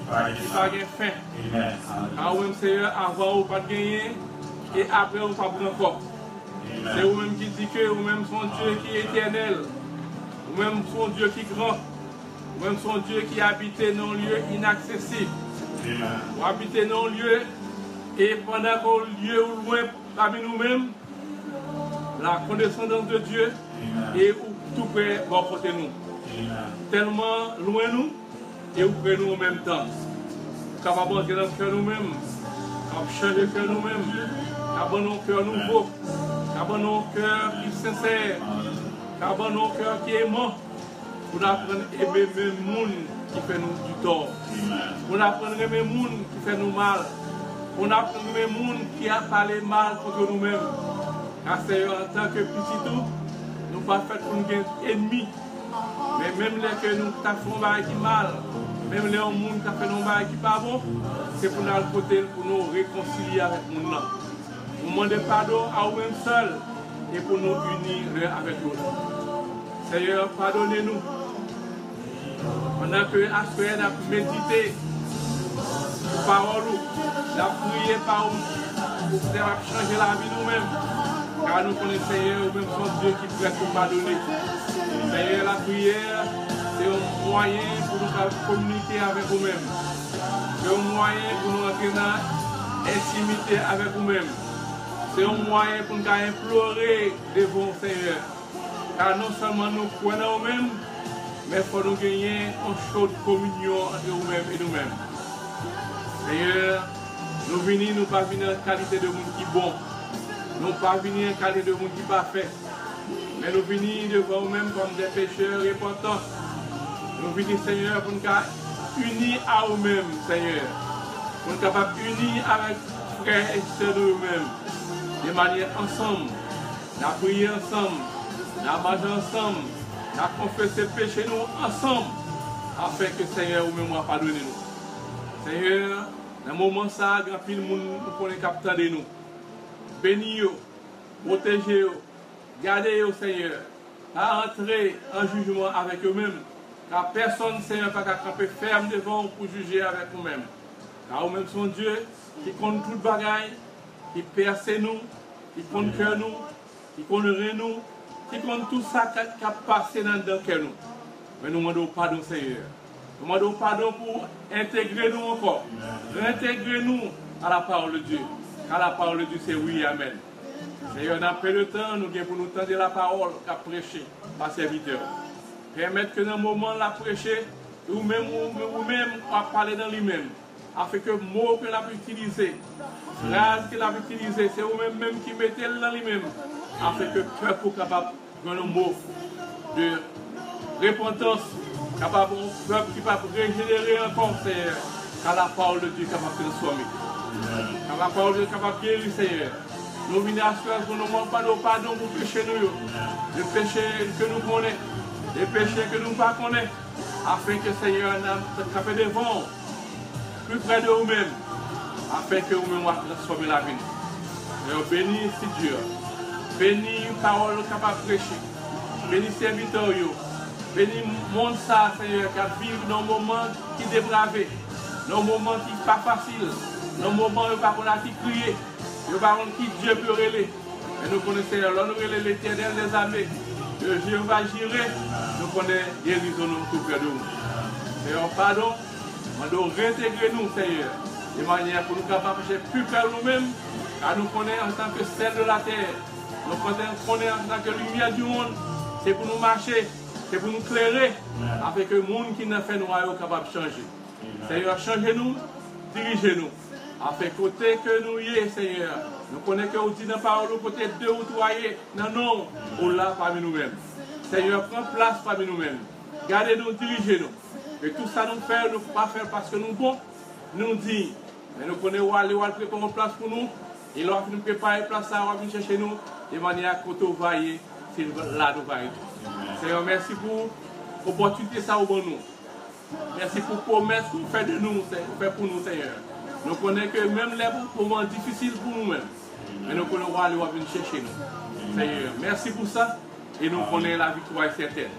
qui pas de fin. Car vous-même, Seigneur, avant, vous pas de gagner et après, vous pas prendre encore. C'est vous-même qui dit que vous-même sont Dieu qui est éternel. Vous-même sont Dieu qui est grand. Vous-même sont Dieu qui habite dans un lieu inaccessible. Vous habitez dans un lieu et pendant qu'au lieu ou loin parmi nous-mêmes, la condescendance de Dieu et tout près bon côté nous. Tellement loin nous et où près nous en même temps. Capable d'entrer dans le cœur nous-mêmes, capable de changer le cœur nous-mêmes, capable de un cœur nouveau, capable de un cœur qui est sincère, capable de un cœur qui est aimant, pour apprendre à aimer les gens qui fait nous du tort, pour apprendre à aimer les gens qui fait nous mal, pour apprendre à aimer les gens qui a parlé mal contre nous-mêmes. Car c'est en tant que petit tout, nous ne pas fait pour nous gagner ennemis. Mais même les que nous avons fait qui mal, même les gens qui ont fait nos choses qui pas bon, c'est pour nous côté pour nous réconcilier avec le monde. Pour demander pardon à nous-mêmes seuls et pour nous unir avec l'autre. Seigneur, pardonnez-nous. Pendant que Asper a médité la parole, la prié par nous, pour changer la vie nous-mêmes. Car nous connaissons Seigneur, même son Dieu qui peut nous pardonner. Seigneur, la prière, c'est un moyen pour nous communiquer avec nous-mêmes. C'est un moyen pour nous entrer dans l'intimité avec nous-mêmes. C'est un moyen pour nous implorer devant le Seigneur. Car non seulement nous croyons en nous-mêmes, mais il faut nous gagner une chaude communion entre nous-mêmes et nous-mêmes. Seigneur, nous venons, nous pas venir en qualité de monde qui est bon. Nous ne pas venir en qualité de monde qui est parfait. Mais nous venons devant nous-mêmes comme des pécheurs repentants. Nous venons, Seigneur, pour nous unis à nous-mêmes, Seigneur. Pour nous capables unis avec frères et sœurs de nous-mêmes. De manière ensemble, nous prier ensemble, nous marcher ensemble, nous confesser péché nous ensemble, afin que Seigneur vous-même pardonne nous. Seigneur, dans le moment ça, grand pile monde nous connaît capteur de nous. Bénis-vous, protégez-vous, gardez-vous, Seigneur, à entrer en jugement avec eux-mêmes, car personne, Seigneur, n'a pas camper ferme devant vous pour juger avec vous-même. Car vous-même sont Dieu qui compte toute bagaille, qui perce nous, qui compte cœur nous, qui connaît nous, qui compte tout ça qui a passé dans le cœur nous. Mais nous demandons pardon, Seigneur. Nous demandons pardon pour intégrer nous encore, réintégrer nous à la parole de Dieu. Car la parole de Dieu, c'est oui, amen. Seigneur, dans peu de temps, nous avons pour nous tendre la parole qu'a prêché par serviteur. Permettre que dans le moment de la prêcher, vous-même, à parler dans lui-même, afin que le mot que l'on a utilisé, phrase qu'il a utilisé, c'est vous-même qui mettez dans lui-même, afin que le peuple soit capable de un mot de repentance, capable de peuple qui va régénérer encore, Seigneur, car la parole de Dieu est capable de transformer. Car la parole de Dieu est capable de guérir, Seigneur. Nous venons à ce que nous ne demandons pas de pardon pour pécher nous, les péchés que nous connaissons, les péchés que nous ne connaissons pas, afin que Seigneur nous capable devant, plus près de nous-mêmes, afin que nous-mêmes transformer la vie. Seigneur, bénis si Dieu, bénis une parole capable de prêcher, bénis serviteurs, bénis le monde ça, Seigneur, qui vit dans un moment qui est dépravé, dans un moment qui n'est pas facile, dans un moment où il n'y a pas qui crier. Nous parlons qui Dieu peut relayer. Et nous connaissons l'honoré l'Éternel des armées. Que Dieu va gérer. Nous connaissons guérison tout près de nous. Seigneur, pardon. Nous devons réintégrer nous, Seigneur. De manière pour nous capables de plus près de nous-mêmes. Car nous connaissons en tant que sel de la terre. Nous connaissons en tant que lumière du monde. C'est pour nous marcher. C'est pour nous clairer. Afin que le monde qui nous fait nous soit capable de changer. Seigneur, changez-nous. Dirigez-nous. Afin côté que nous y est, Seigneur, nous connaissons que vous dites dans la parole, côté 2 ou 3 non, non, ou là parmi nous-mêmes. Seigneur, prends place parmi nous-mêmes. Gardez-nous, dirigez-nous. Et tout ça nous fait, nous ne pouvons pas faire parce que nous bons, nous dit. Mais nous connaissons où aller préparer une place pour nous. Et là, nous préparer une place, on va venir chercher nous. De manière à côté où va y c'est là nous va être. Seigneur, merci pour l'opportunité ça au bon nous. Merci pour la promesse que vous faites de nous, pour nous, Seigneur. Nous connaissons que même les moments difficiles pour nous-mêmes, mais nous connaissons où aller venir chercher nous. Seigneur, merci pour ça. Et nous connaissons la victoire certaine.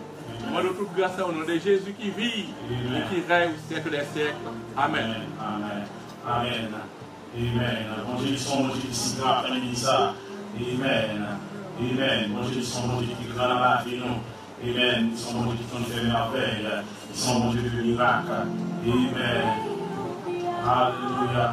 Moi, de toute grâce au nom de Jésus qui vit et qui règne au siècle des siècles. Amen. Amen. Amen. Amen. Bon Dieu, son Dieu qui s'y grand après ça. Amen. Amen. Bon Dieu, son Dieu qui grand dans la vie, nous. Amen. Son Dieu qui nous fait merveille. Son Dieu de miracle. Amen. Alléluia.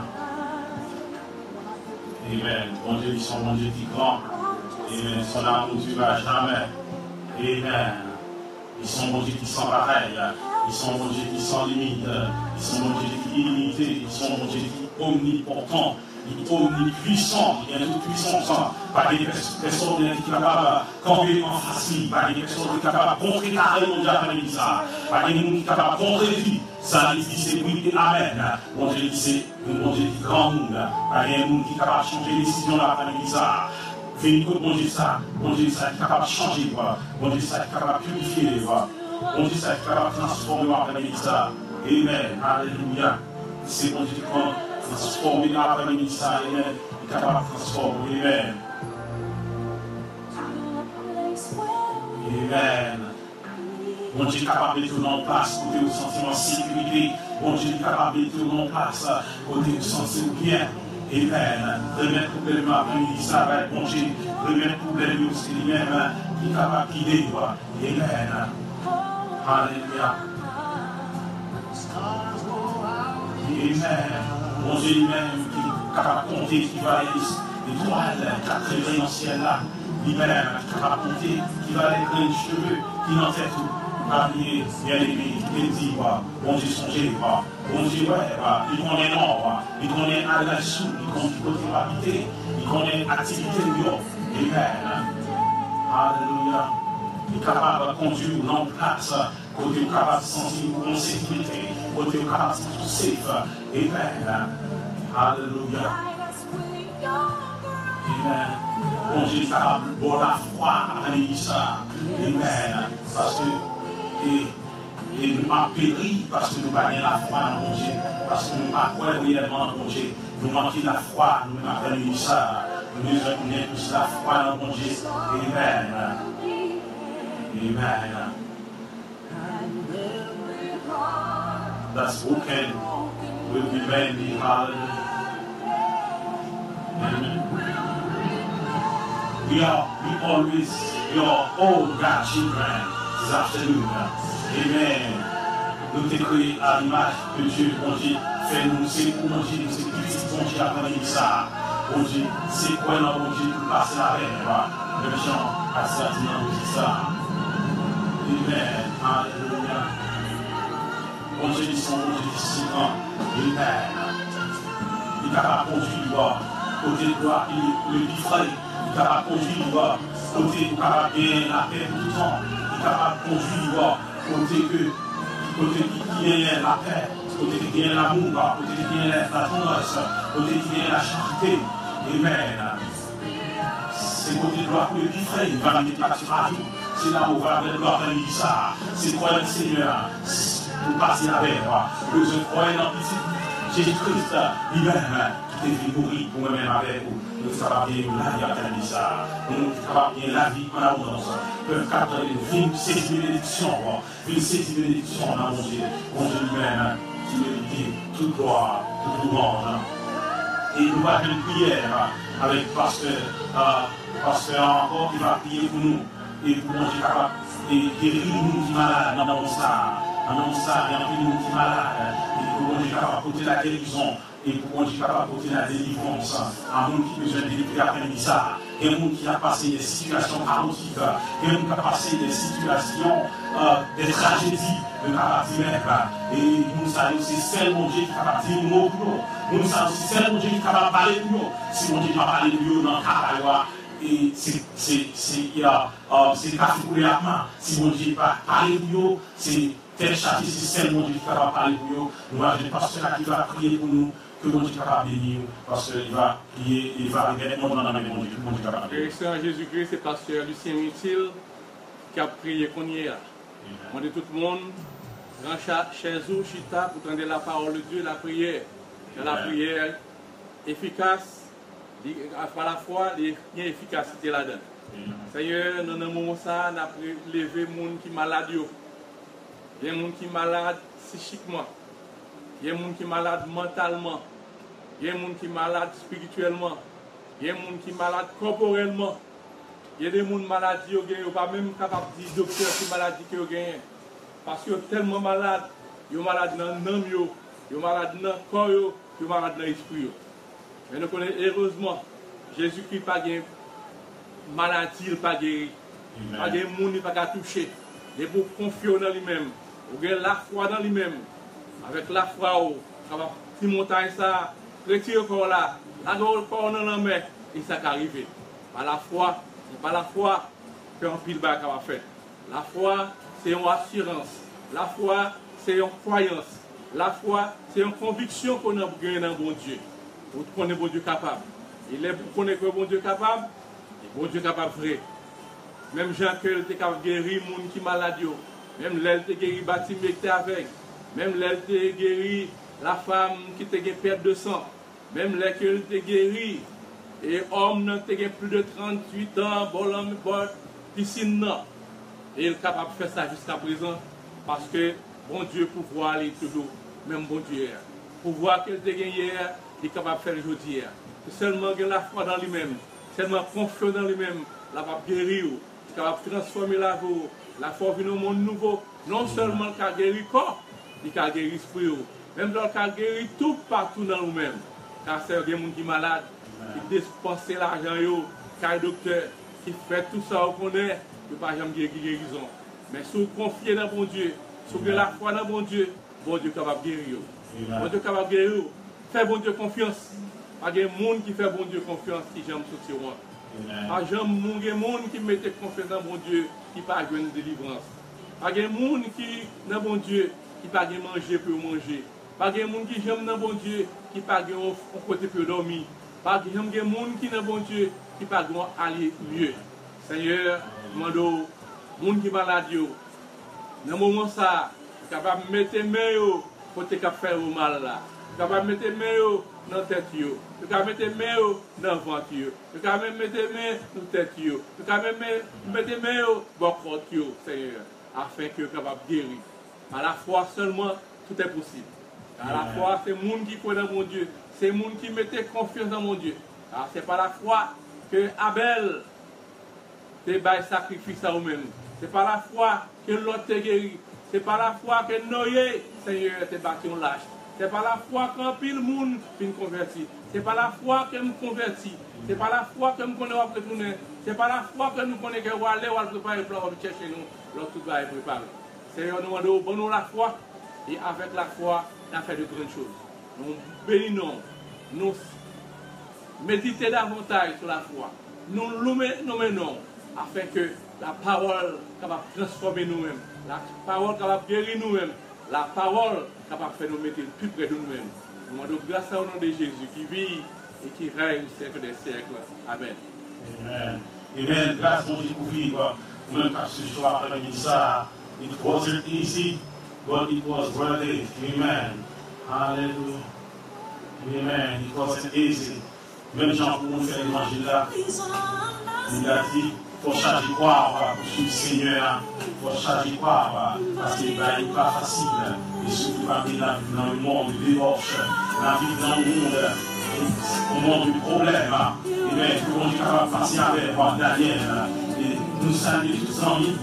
Amen. Bon Dieu, son Dieu qui grand. Amen. Son amour ne durera jamais. Amen. Ils sont mon Dieu qui sont pareils. Ils sont mon Dieu qui sont limites. Ils sont mon Dieu qui est illimité. Ils sont mon Dieu qui est omnipotent. Il est omnipuissant. Il y a toute puissance. Pas des personnes qui sont capables de camper en face. Pas des personnes qui sont capables de contrecarrer mon Dieu après ça. Pas des gens qui sont capables de contredire. Ça dit c'est oui et amen. Mon Dieu dit c'est mon Dieu qui est grand monde. Pas des gens qui sont capables de changer les décisions après ça. Venez pour mon Dieu ça. Mon Dieu ça est capable de changer. Mon Dieu ça est capable de purifier. Mon Dieu ça est capable de transformer après ça. Amen. Alléluia. C'est mon Dieu qui prend. Transformer après ça, amen. Il est capable de transformer, amen. Amen. Mon Dieu est capable de tourner en place, côté où sentiment de sécurité. Mon Dieu est capable de tourner en place, côté où sentiment bien. Amen. Remettre le problème après ça, mon Dieu. Remettre le problème aussi lui-même, qui est capable de guider, amen. Alléluia. Amen. Mon Dieu lui-même qui est capable de compter, qui va les étoiles, 4 rayons dans le ciel là, lui-même qui est capable de compter, qui va les grains de cheveux, qui n'en fait tout. Marié, bien-aimé, il dit, mon Dieu songez, mon Dieu, il connaît l'or, il connaît à sous, il connaît côté habité, il connaît activité de l'eau. Amen. Alléluia. Il est capable de conduire en place, côté où capable de sentir en sécurité, côté où capable de sentir safe. Amen. Alléluia. Amen. Bon Dieu est capable de la foi à ça. Amen. Parce que nous avons péri parce que nous n'avons la foi dans mon Dieu. Parce que nous n'avons pas réellement dans mon Dieu. Nous manquons la foi, nous avons ça. Nous avons tous la foi dans mon Dieu. Amen. Amen. That's spoken will be made. Hallelujah. Amen. We are all God's children this afternoon. Amen. Nous t'es créés à l'image de Dieu, mon Dieu. Fais-nous, c'est pour mon Dieu, c'est petit, mon Dieu, après ça. Mon Dieu, c'est quoi, mon Dieu, pour passer la paix. Le gens à ça, dit ça. Amen. Alléluia. Mon Dieu, ils sont, mon Dieu, ils sont grands. Amen. Il est capable de conduire, côté de gloire, il est frais. Il est capable de conduire, côté de capable de la paix tout le temps. Il est capable de conduire, côté qui est la paix, côté qui est l'amour, côté qui est la tendresse, côté qui est la charité. Amen. C'est côté de gloire pour le frais. Il va mettre la sur la vie. C'est là où on va mettre gloire dans ça. C'est quoi le Seigneur? Pour passer la paix. Que je crois dans petit Jésus-Christ lui-même. Qui est mourir pour moi-même avec vous. Nous sommes capables de la vie à ça. Nous sommes capables de la vie en abondance. Nous sommes capables de vivre cette bénédiction. Vivre cette bénédiction dans mon Dieu. Mon Dieu lui-même qui mérite toute gloire, tout le monde. Et nous allons une prière avec pasteur encore qui va prier pour nous. Et pour mon Dieu capable de guérir nous qui malades dans mon ça. Dans mon ça, il y a un nous qui malade. Et pour mon Dieu capable de porter la guérison. Et pour mon Dieu capable de porter la délivrance. Un monde qui besoin de délivrer après ça. Et un monde qui a passé des situations chaotiques. Et un monde qui a passé des situations, des tragédies de caractère. Et nous savons c'est seul mon Dieu qui est capable de dire nous pour nous. Nous savons c'est seul mon Dieu qui est capable de parler pour nous. Si mon Dieu ne va pas parler pour nous dans le cas, et c'est café pour les amants. Si mon Dieu ne va pas parler pour nous, c'est tel châtier, c'est seul mon Dieu qui va parler pour nous. Nous avons un pasteur qui va prier pour nous. Que mon Dieu capable de bénir, parce qu'il va prier, il va arriver dans la main de mon Dieu. Mon Dieu capable de bénir. Seigneur Jésus-Christ, c'est pasteur Lucien Utile qui a prié qu'on y est là. Moi de tout le monde, grand chez vous, chita, pour entendre la parole de Dieu, la prière. Dans la prière efficace, à la fois, il y a efficacité là-dedans. Seigneur, dans un moment ça, on a levé les gens qui sont malades. Il y a des gens qui sont malades psychiquement. Il y a des gens qui sont malades mentalement. Il y a des gens qui sont malades spirituellement. Il y a des gens qui sont malades corporellement. Il y a des gens malades qui ne sont pas même capables de dire docteur qui maladie qu'ils ont gagné. Parce qu'ils sont tellement malades. Ils sont malades dans l'âme, ils sont malades dans le corps, ils sont malades dans l'esprit. Mais nous connaissons heureusement, Jésus-Christ n'a pas de maladie, il n'a pas guéri. Pas de monde qui n'a pas touché. Il faut confier dans lui-même. Vous avez la foi dans lui-même. Avec la foi, si montagne ça, retirer le corps là, la corps dans la main, et ça qui arrive. Par la foi, c'est pas la foi que un pile bas va faire. La foi, c'est une assurance. La foi, c'est une croyance. La foi, c'est une conviction qu'on a gagné dans bon Dieu. Vous connaissez bon Dieu capable. Il est pour connaître que bon Dieu capable, et bon Dieu capable vrai. Même Jean que était capable de guérir les gens qui sont malades. Même l'elle te guéri Baptiste qui était avec. Même l'elle te guéri la femme qui te perte de sang. Même l'elle te guéri et homme qui a plus de 38 ans, bon piscine. Et il est capable de faire ça jusqu'à présent parce que bon Dieu pouvoir aller toujours, même bon Dieu. Pouvoir qu'il te gagné hier, il est capable de faire aujourd'hui. Seulement la foi dans lui-même, seulement confiance dans lui-même, il va guérir, il est capable de transformer la vie. La foi vient au monde nouveau. Non seulement il a guéri le corps, il a guéri l'esprit. Même il a guéri tout partout dans nous-mêmes. Car c'est des gens qui sont malades, qui dépensent l'argent, qui sont docteur, qui fait tout ça, on connaît, il ne peut pas jamais guérison. Mais si vous confiez dans bon Dieu, si vous avez la foi dans bon Dieu est capable de guérir. Bon Dieu est capable de guérir. Faites bon Dieu confiance. Il y a des gens qui font bon Dieu confiance qui j'aime sortir. Il y a des gens qui mettent confiance dans bon Dieu qui ne pas une délivrance. Il y a des gens qui dans bon Dieu qui ne pas manger pour manger. Il y a des gens qui j'aime dans bon Dieu qui ne pas un côté pour dormir. Il y a des gens qui dans bon Dieu qui ne pas aller mieux. Seigneur, demande aux gens qui sont malades, dans ce moment ça, capable de mettre les mains pour te faire mal là. Capable de mettre les mains dans la tête, capable de mettre les mains dans le ventre, capable de mettre les mains dans la tête, capable de mettre les mains dans le corps, Seigneur, afin que capable de guérir. À la foi seulement, tout est possible. À la foi, c'est le monde qui croit dans mon Dieu, c'est le monde qui mettait confiance dans mon Dieu. C'est par la foi que Abel te bail sacrifice à vous-même. C'est par la foi que l'autre te guérit. C'est par la foi que Noé, Seigneur, te battu en lâche. C'est par la foi qu'un pile monde finit converti. C'est par la foi que me convertis. C'est par la foi que me connais à retourner. C'est par la foi que nous connaissons que nous allons préparer le plan de chercher nous, l'autre tout va être préparé. Seigneur, nous demandons la foi et avec la foi, on a fait de grandes choses. Nous bénissons, nous méditons davantage sur la foi. Nous menons afin que la parole capable de transformer nous-mêmes, la parole capable de guérir nous-mêmes, la parole capable de faire nous mettre plus près de nous-mêmes. Nous demandons grâce au nom de Jésus qui vit et qui règne au siècle des siècles. Amen. Amen. Amen. Grâce à Dieu pour vivre. Même quand ce soir, on a dit ça, it wasn't easy, but it was worth it. Amen. Hallelujah. Amen. It wasn't easy. Même gens pour nous faire l'évangile là, il a dit, il faut chaque croire pour suivre le Seigneur. Il faut chaque croire parce qu'il n'est pas facile. Et surtout quand il a vu dans le monde du débauche, la vie dans le monde, au monde du problème. Et bien, tout le monde est capable de passer avec Daniel. Et nous saluons tous les amis.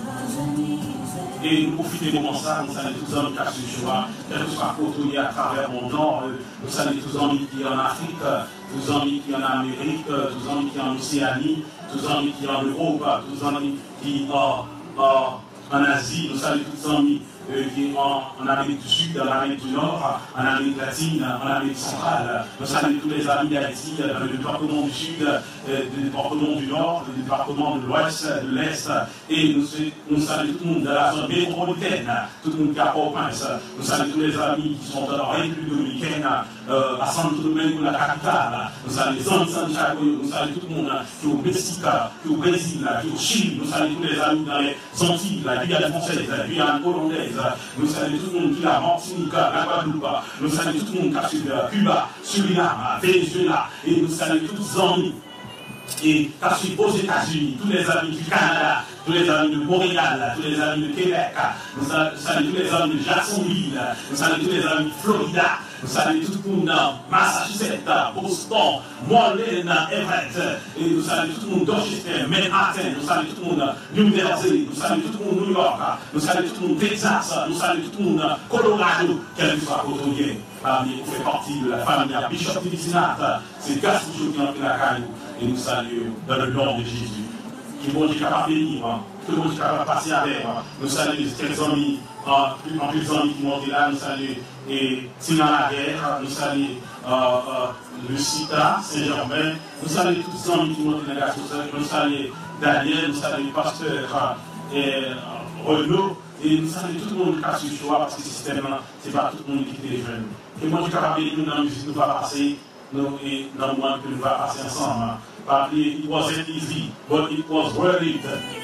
Et nous profitons de moment ça, nous saluons tous les amis qui ont ce choix, quel que soit côté à travers mon nord, nous saluons tous les amis qui sont en Afrique, tous les amis qui sont en Amérique, tous les amis qui sont en Océanie, tous les amis qui sont en Europe, tous les amis qui sont en Asie, nous saluons tous les amis qui sont en Amérique du Sud, en Amérique du Nord, en Amérique latine, en Amérique centrale. Nous saluons tous les amis d'Haïti, du département du Sud, du département du Nord, du département de l'Ouest, de l'Est, et nous saluons tout le monde de la zone métropolitaine, tout le monde qui a Port-au-Prince. Nous saluons tous les amis qui sont dans la République dominicaine, à Santo Domingo, la capitale. Nous saluons les amis de Santiago, nous saluons tout le monde qui est au Mexique, qui est au Brésil, qui est au Chili. Nous saluons tous les amis dans les Antilles, la Guyane française, la Guyane hollandaise. Nous saluons tout le monde qui est à Martinique, la Guadeloupe. Nous saluons tout le monde qui est à Cuba, Suriname, Venezuela. Et nous saluons tous les amis et qu'a suivi aux États-Unis, tous les amis du Canada, tous les amis de Montréal, tous les amis de Québec, nous saluons tous les amis de Jacksonville, nous saluons tous les amis de Florida, nous saluons tout le monde dans Massachusetts, Boston, Moreland, Everett, et nous saluons tout le monde Dorchester, Manhattan, nous saluons tout le monde New Jersey, nous saluons tout le monde New York, nous saluons tout le monde Texas, nous saluons tout le monde Colorado, quel que soit votre lien. Parmi vous fait partie de la famille à Bishop Tivisinat, c'est Gaspard qui est en la caille, et nous saluons dans le nom de Jésus. Qui bon Dieu capable de venir, tout le monde capable de passer avec. Nous saluons quelques amis, en plus amis qui montent là, nous saluons et Tina Laguerre, nous saluons Lucita, Saint-Germain, nous saluons tous les amis qui montent là, nous saluons Daniel, nous saluons le pasteur Renaud, et nous saluons tout le monde qui a su le choix parce que ce système, ce n'est pas tout le monde qui est jeune. Et moi, je suis capable de nous dans la musique, nous va passer, et dans le moment que nous va passer ensemble. It wasn't easy, but it was worth it.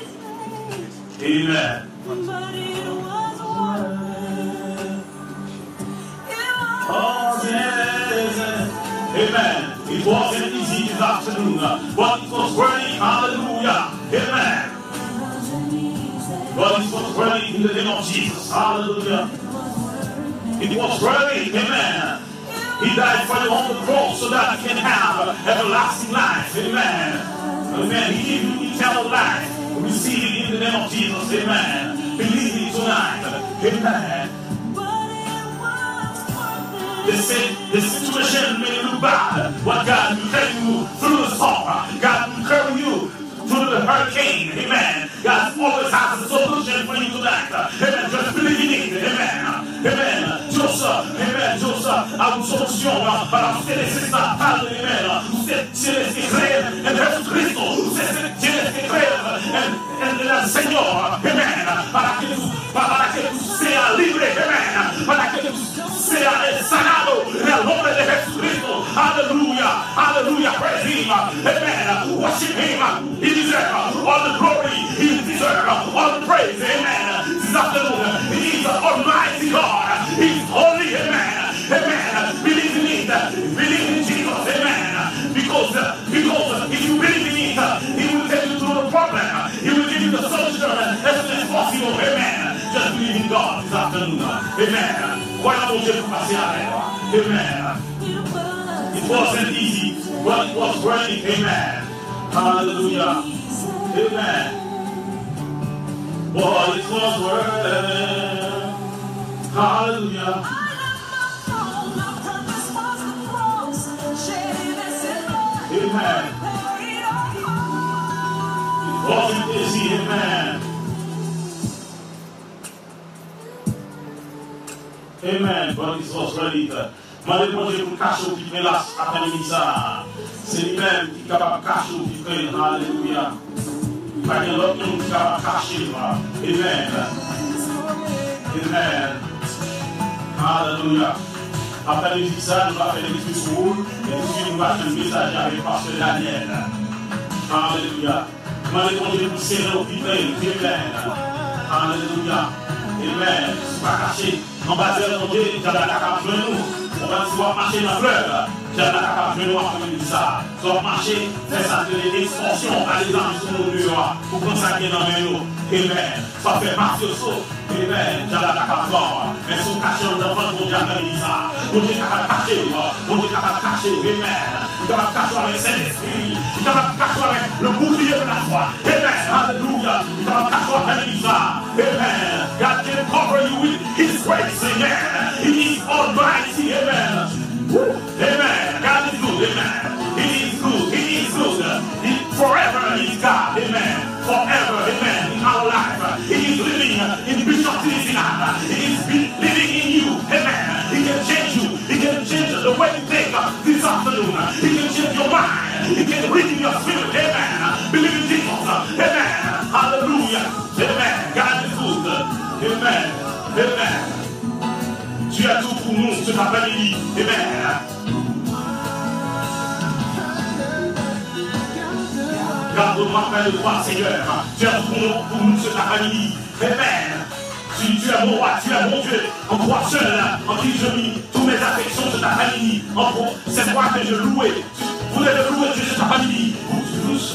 Amen. Amen. It wasn't easy this afternoon, but it was worth it. Hallelujah. Amen. But it was worth it in the name of Jesus. Hallelujah. It was worth it. Amen. He died for you on the cross so that you can have everlasting life. Amen. Amen. He gave you eternal life. Receive it in the name of Jesus. Amen. Believe it tonight. Amen. The situation may look bad, but God will carry you through the storm. God will carry you through the hurricane. Amen. God always has a solution for you tonight. Amen. Just believe in it. Amen. Amen. Dios a una solución para ustedes esta tarde. Amen. Usted tiene que creer en Jesucristo. Usted tiene que creer en el Señor. Amen. Para que tú seas libre. Amen. Para que tú seas sanado en el nombre de Jesucristo. Aleluya. Aleluya. Praise Him. Amen. Worship Him. He deserves all the glory. He deserves all the praise. Amen. This afternoon, He is Almighty God. He's holy. Amen. Amen. Believe in it. Believe in Jesus. Amen. Because if you believe in it, He will take you through the problem. He will give you the solution as soon as possible. Amen. Just believe in God this afternoon. Amen. Voilà mon Dieu pour passer avec. Amen. It wasn't easy, but it was worth it. Amen. Hallelujah. Amen. But it was worth it. Hallelujah. Amen. It wasn't easy, amen. Amen. But it was ready. Malheureusement, je vous cache au pied là, après-midi ça. C'est lui-même qui est capable de cacher au pied. Alléluia. Pas qu'il y a l'autre qui est capable de cacher. Amen. Amen. Alléluia. Après les ça, nous allons faire des discours et puis nous allons faire un message avec le pasteur Daniel. Alléluia. Malheureusement, je vous serrer au pied. Amen. Alléluia. Amen. Je ne suis pas caché. En bas de mon Dieu, j'avais la carte de nous. On va pouvoir marcher dans le fleuve. J'avais la carte de nous après ça. Tu vas marcher, faire ça de l'expansion, aller dans le mur pour consacrer dans mes eaux. Amen. Ça fait marcher au saut. Amen. J'avais la carte de mais son cachet dans le fond, mon Dieu a dit ça. Mon Dieu est capable de cacher. Mon Dieu est capable de cacher. Amen. Il est capable de cacher avec Saint-Esprit. Il est capable de cacher avec le bouclier de la foi. Amen. Alléluia. Il est capable de cacher avec ça. Amen. God can cover you with His grace. Amen. He is almighty. Amen. Amen. God is good. Amen. He is good. He is good. Forever He is God. Amen. Forever. Amen. In our life. He is living in Bishop Tivisinat. He is living in you. Amen. He can change you. He can change the way you think this afternoon. He can change your mind. He can read in your spirit. Amen. Believe in Jesus. Amen. Hallelujah. Amen. God is good. Amen. Amen. Tu as tout pour nous, ce après-midi. Amen. Garde-moi près de toi, Seigneur. Tu as tout pour nous, ce après-midi. Amen. Tu es mon roi, tu es mon Dieu. En toi seul, en qui je mis tous mes affections cet après-midi. C'est toi que je louais. Vous voulez le louer Dieu cet après-midi. Vous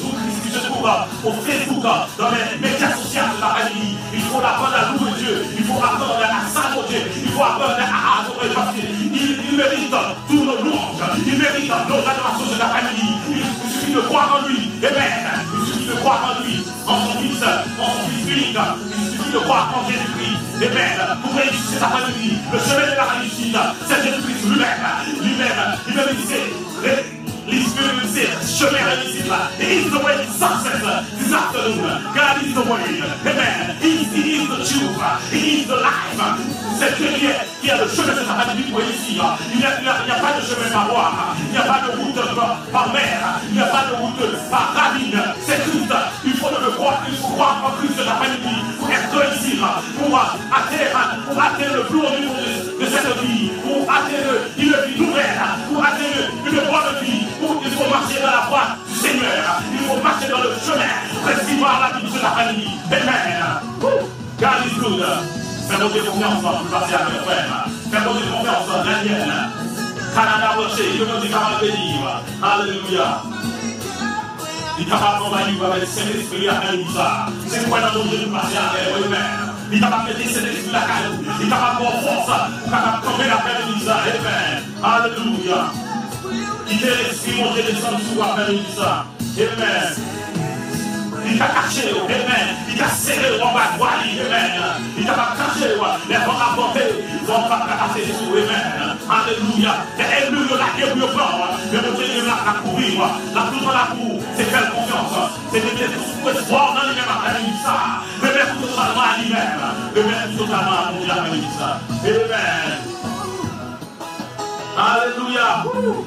au Facebook, dans les médias sociaux de la famille. Il faut apprendre à louer Dieu, il faut apprendre à s'adorer, il faut apprendre à adorer parce qu'il mérite tous nos louanges, il mérite nos adorations de la famille. Il suffit de croire en lui, amen. Il suffit de croire en lui, en son fils unique. Il suffit de croire en Jésus-Christ, amen. Pour réussir sa famille, le chemin de la réussite, c'est Jésus-Christ lui-même, He's chemin réussite là. He is the way to success this afternoon. God is the way. Amen. He is the truth. He is the life. C'est Dieu qui a le chemin de sa famille pour réussir. Il n'y a pas de chemin par bois. Il n'y a pas de route par mer. Il n'y a pas de route par ravine. C'est Christ. Il faut le croire. Il faut croire en Christ de la famille pour être réussir. Pour atteindre le plus haut niveau de cette vie. Pour atteindre une vie nouvelle. Pour atteindre une bonne vie. Il faut marcher dans la voie du Seigneur. Il faut marcher dans le chemin. Précisément la vie de la famille. Amen. God is good. Fais-moi confiance pour passer à mes frères. Fais-moi confiance, Daniel. Canada Rocher, je me dis capable de vivre. Alléluia. Il est capable d'envahir avec le Saint-Esprit à ça. C'est quoi dans nos yeux de passer à Amen. Il est capable de mettre le Saint-Esprit à caillou. Il est capable de force. Il est capable de tomber la paix de ça. Amen. Alléluia. Il est l'esprit monté descendre sur la paix de ça. Amen. Il t'a caché, amen. Il t'a serré en bas de toi, amen. Il t'a pas caché, les vents apportés, ils vont pas casser dessous, amen. Alléluia. C'est elle nous la guerre, le plan. Mais mon Dieu, il a courir. La plus dans la cour, c'est faire confiance. C'est de mettre tout espoir dans lui-même à ça. De mettre tout totalement à lui-même. De mettre tout totalement à mon Dieu à ça. Amen. Alléluia.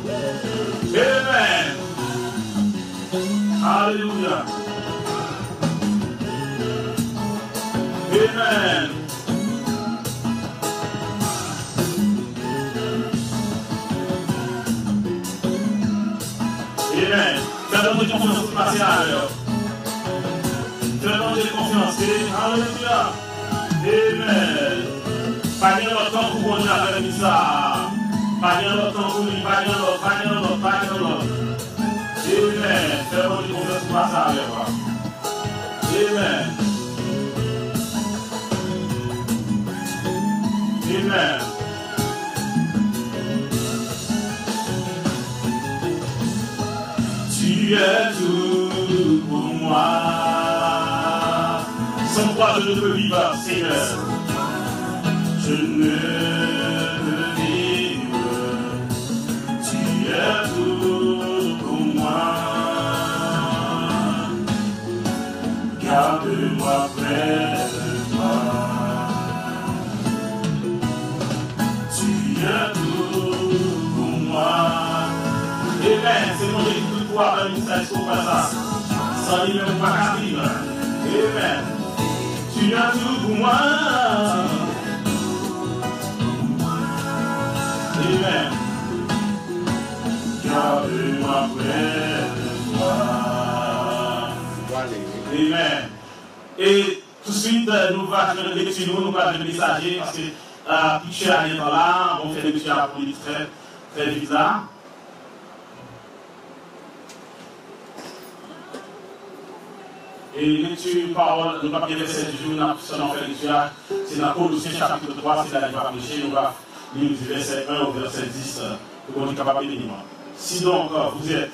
Amen. Alléluia. Amen. Amen. Fais-nous de confiance pour passer à l'heure. Fais-nous de confiance. Alléluia. Amen. Pas bien longtemps pour qu'on ait avec ça. Pas bien longtemps pour lui. Pas bien longtemps. Amen. Fais-nous de confiance pour passer à l'heure. Amen. Amen. Tu es tout pour moi. Sans toi, je ne peux vivre, Seigneur. Je ne peux vivre. Tu es tout pour moi. Garde-moi près de toi. Tout pour moi. Amen. C'est mon Dieu qui peut pouvoir faire une station comme ça. Sans lui, même pas vivre. Amen. Tu as tout pour moi. Amen. Garde-moi près de toi. Amen. Et tout de suite, nous allons faire une lecture, nous allons faire un messager parce que Piché à l'état là, on fait des lectures à politique très bizarre. Et lecture, parole, nous allons verset du jour, nous allons faire lecture, c'est dans Colossiens chapitre 3, c'est là qu'il va prêcher, nous allons lire du verset 1 au verset 10, pour qu'on est capable de lire. Si donc vous êtes,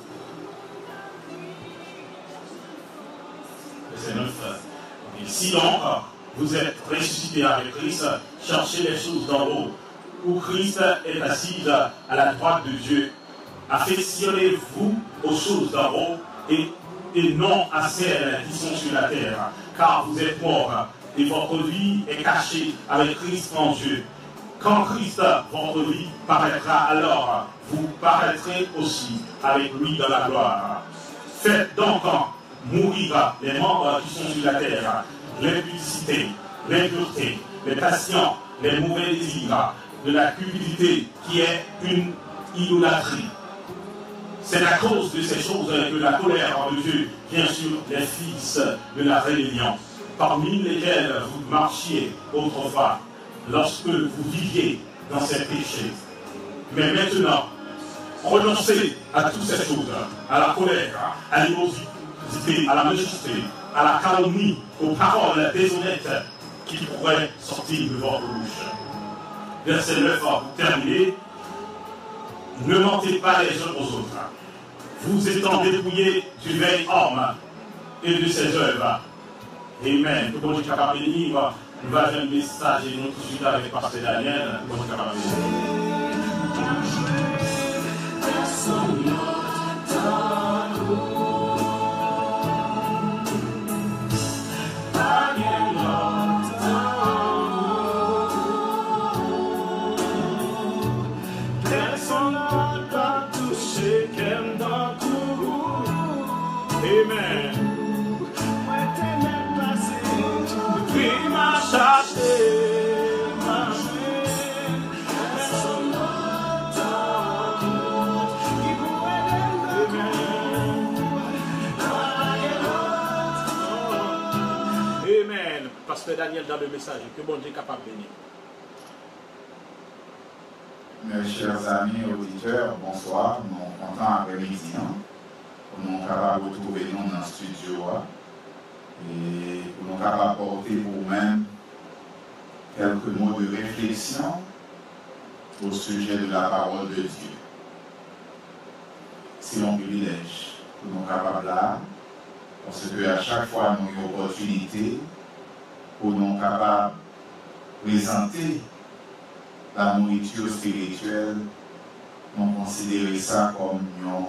verset 9, si donc vous êtes ressuscité avec Christ, cherchez les choses d'en haut, où Christ est assis à la droite de Dieu. Affectionnez-vous aux choses d'en haut et non à celles qui sont sur la terre, car vous êtes morts et votre vie est cachée avec Christ en Dieu. Quand Christ, votre vie, paraîtra, alors vous paraîtrez aussi avec lui dans la gloire. Faites donc mourir les membres qui sont sur la terre, l'impudicité, l'impureté, les passions, les mauvais désirs, de la cupidité qui est une idolâtrie. C'est à cause de ces choses que la colère de Dieu vient sur les fils de la rébellion, parmi lesquels vous marchiez autrefois, lorsque vous viviez dans ces péchés. Mais maintenant, renoncez à toutes ces choses, à la colère, à C'était à la méchanceté, à la calomnie, aux paroles déshonnêtes qui pourraient sortir de votre bouche. Verset 9, pour terminer. Ne mentez pas les uns aux autres. Vous étant dépouillés du vieil homme et de ses œuvres. Amen. Que bon Dieu capable de bénir. Nous allons faire un message et nous tout de suite avec Pasteur Daniel. Que bon Dieu capable de bénir. Pasteur Daniel dans le message, que bon Dieu est capable de bénir. Mes chers amis auditeurs, bonsoir. Nous sommes contents après-midi. Nous sommes capables de retrouver nous dans le studio. Et nous sommes capables de porter pour nous-mêmes quelques mots de réflexion au sujet de la parole de Dieu. C'est un privilège que nous sommes capables là, parce qu'à chaque fois, nous avons une opportunité pour nous capables de présenter la nourriture spirituelle, nous considérons ça comme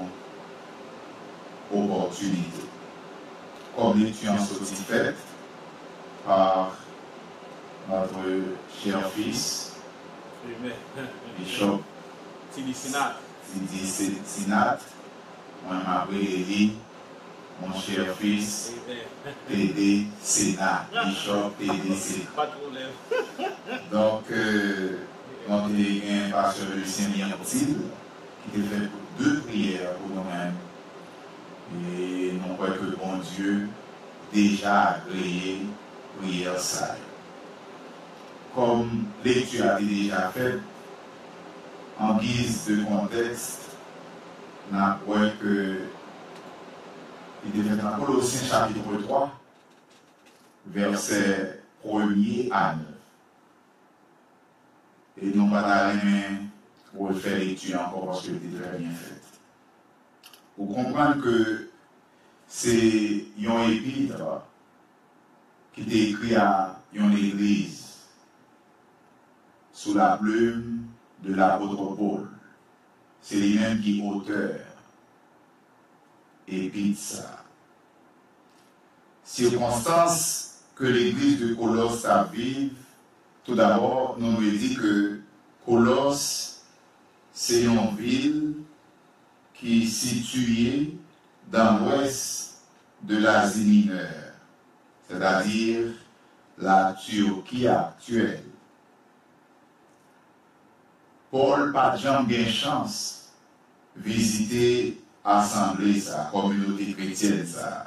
une opportunité. Comme l'étudiant satisfait par notre cher fils, Bishop Tidi Sinat, moi m'appelle mon cher fils, T.D. Sénat, Bishop T.D. Sénat. Pas de problème. Donc, on a un pasteur Lucien Liantil qui a fait deux prières pour nous-mêmes. Et nous croyons que bon Dieu déjà agréé prière ça. Comme lecture a été déjà faite, en guise de contexte, nous croyons que il est fait dans Colossiens chapitre 3, verset 1er à 9. Et nous pas d'aller pour faire l'étude encore parce que c'est très bien fait. Pour comprendre que c'est un épître qui est écrit à une église sous la plume de l'apôtre Paul. C'est lui-même qui est auteur. Épître ça. Circonstance que l'église de Colosse a vive. Tout d'abord, nous nous dit que Colosse, c'est une ville qui est située dans l'ouest de l'Asie mineure, c'est-à-dire la Turquie actuelle. Paul n'a jamais eu chance de visiter l'assemblée, sa communauté chrétienne.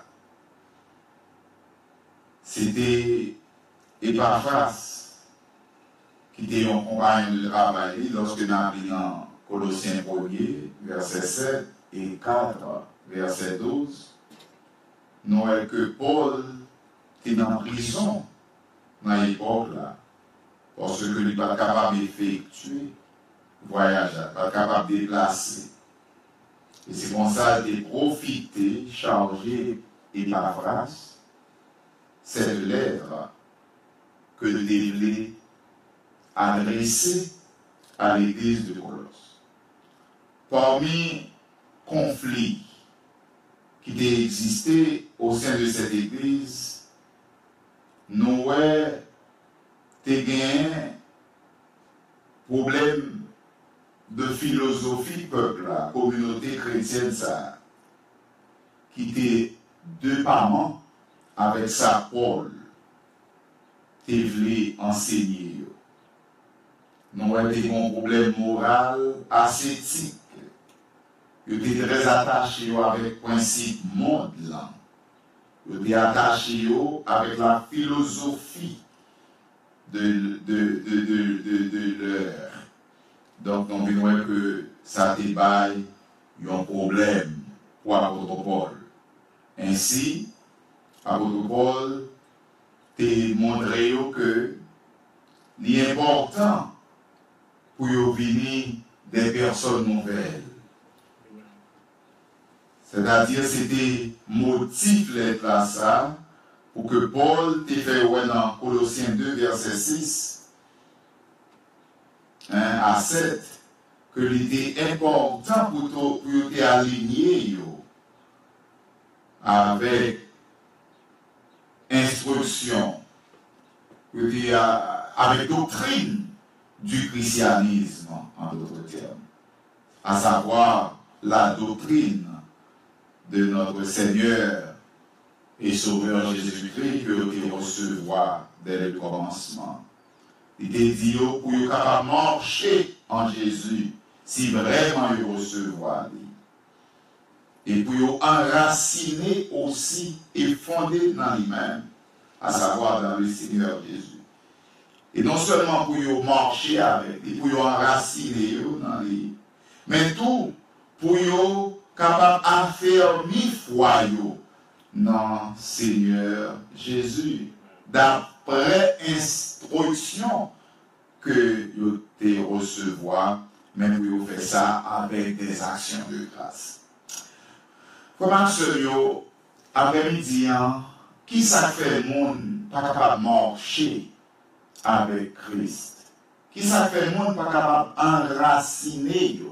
C'était Epaphras qui était un compagnon de travail lorsque nous avons dans Colossiens 1er, verset 7 et 4, verset 12. Nous voyons que Paul était en prison dans l'époque là, parce qu'il n'est pas capable d'effectuer voyage, pas capable de déplacer. Et c'est comme ça qu'il a profité, chargé Epaphras, cette lettre que Dieu voulait adresser à l'église de Colosse. Parmi conflits qui existaient au sein de cette église, nous avons un problème de philosophie peuple, la communauté chrétienne, ça, qui était deux parents avec sa Paul, qui voulait enseigner. Nous avons un problème moral, ascétique, qui était très attaché avec le principe monde, qui était attaché avec la philosophie de l'heure. Donc, nous voyons que ça débaille un problème pour l'apôtre Paul. Ainsi, l'apôtre Paul t'a montré que l'important pour venir des personnes nouvelles. C'est-à-dire, c'était motif d'être là, ça, pour que Paul t'ait fait dans Colossiens 2, verset 6 à 7, que l'idée important pour t'aligner avec instruction, avec doctrine du christianisme, en d'autres termes, à savoir la doctrine de notre Seigneur et Sauveur Jésus-Christ que vous recevoir dès le commencement. Il est dit pour vous capable marcher en Jésus si vraiment vous recevoir. Et pour vous enraciner aussi et fonder dans lui-même, à savoir dans le Seigneur Jésus. Et non seulement pour vous marcher avec lui, pour vous enraciner dans lui, mais tout pour vous capable d'affermir foi dans Seigneur Jésus, d'après instruction que vous te recevoir, même vous faites ça avec des actions de grâce. Comment ce après-midi, qui ça fait le monde pas capable de marcher avec Christ? Qui ça fait le monde pas capable d'enraciner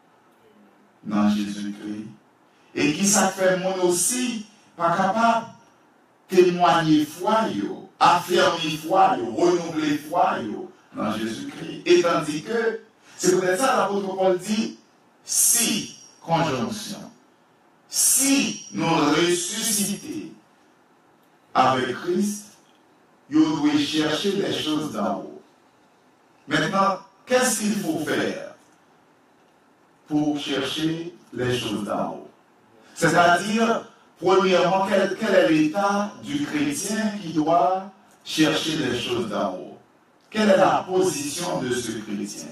dans Jésus-Christ? Et qui ça fait le monde aussi pas capable de témoigner foi, affirmer foi, renouveler foi dans Jésus-Christ? Et tandis que, c'est peut-être ça l'apôtre Paul dit, si, conjonction, si nous ressuscitons avec Christ, nous devons chercher les choses d'en haut. Maintenant, qu'est-ce qu'il faut faire pour chercher les choses d'en haut? C'est-à-dire, premièrement, quel est l'état du chrétien qui doit chercher les choses d'en haut? Quelle est la position de ce chrétien?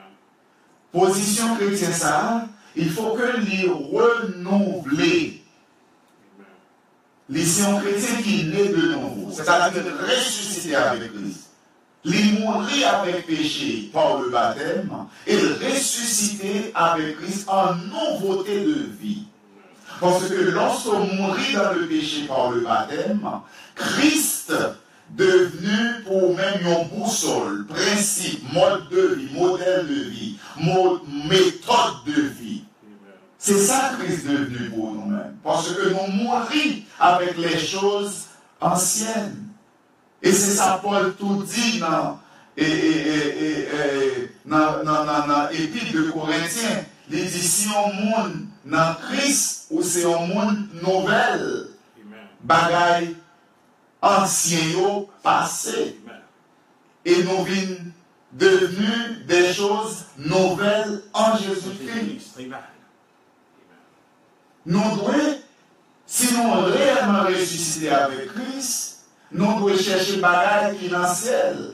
Position chrétien, ça, il faut que les renouveler. Les chrétiens qui naissent de nouveau, c'est-à-dire ressusciter avec Christ, les mourir avec péché par le baptême et ressusciter avec Christ en nouveauté de vie. Parce que lorsqu'on mourit dans le péché par le baptême, Christ devenu pour même une boussole, principe, mode de vie, modèle de vie, méthode de vie. C'est ça Christ est devenu pour nous-mêmes. Parce que nous mourons avec les choses anciennes. Et c'est ça Paul tout dit dans l'Épître de Corinthiens. Il dit si on monde dans Christ ou c'est un monde nouvelle. Bagaille ancien passé. Et nous sommes devenus des choses nouvelles en Jésus-Christ. Nous devons, si nous réellement ressusciter avec Christ, nous devons chercher bagaille qui est dans le ciel.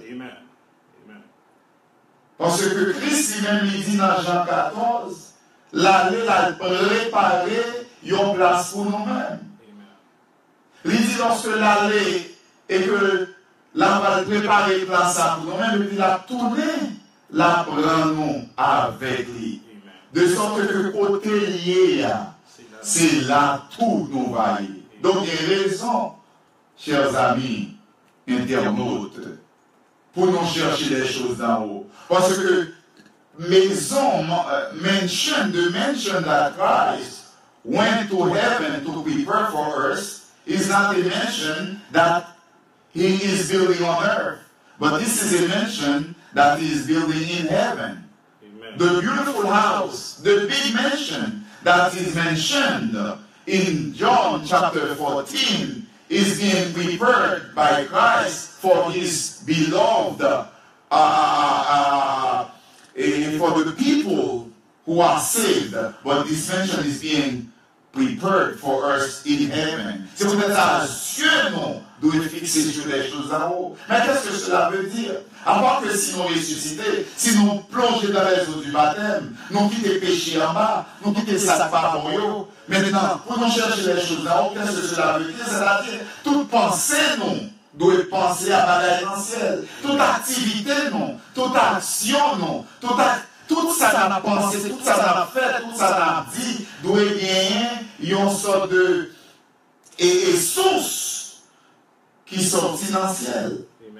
Parce que Christ lui-même dit dans Jean 14, l'aller la préparer une place pour nous-mêmes. Il dit lorsque l'aller et que la va préparer une place pour nous-mêmes, il a tourné, la prend nous avec lui. De sorte que côté lié, c'est là tout nous va y. Donc il y a raison, chers amis, internautes, pour nous chercher les choses d'en haut. Parce que maison mention that Christ went to heaven to prepare for us is not a mention that he is building on earth. But this is a mention that he is building in heaven. Amen. The beautiful house, the big mansion that is mentioned in John chapter 14 is being prepared by Christ for his beloved, for the people who are saved. But this mention is being prepared for us in heaven. C'est peut-être ça, Dieu nous doit fixer sur les choses en haut. Mais qu'est-ce que cela veut dire? À part que si nous ressuscités, si nous plongeons dans les eaux du baptême, nous quittons péché en bas, nous quittons ça par haut. Maintenant, pour nous chercher les choses en haut, qu'est-ce que cela veut dire? C'est-à-dire, toute pensée, nous, doit penser à bagaille dans le ciel. Toute activité, non. Toute action, non. Tout ça qu'on a pensé, tout ça qu'on a fait, tout ça qu'on a dit, doit gagner une sorte de source qui sortit dans le ciel.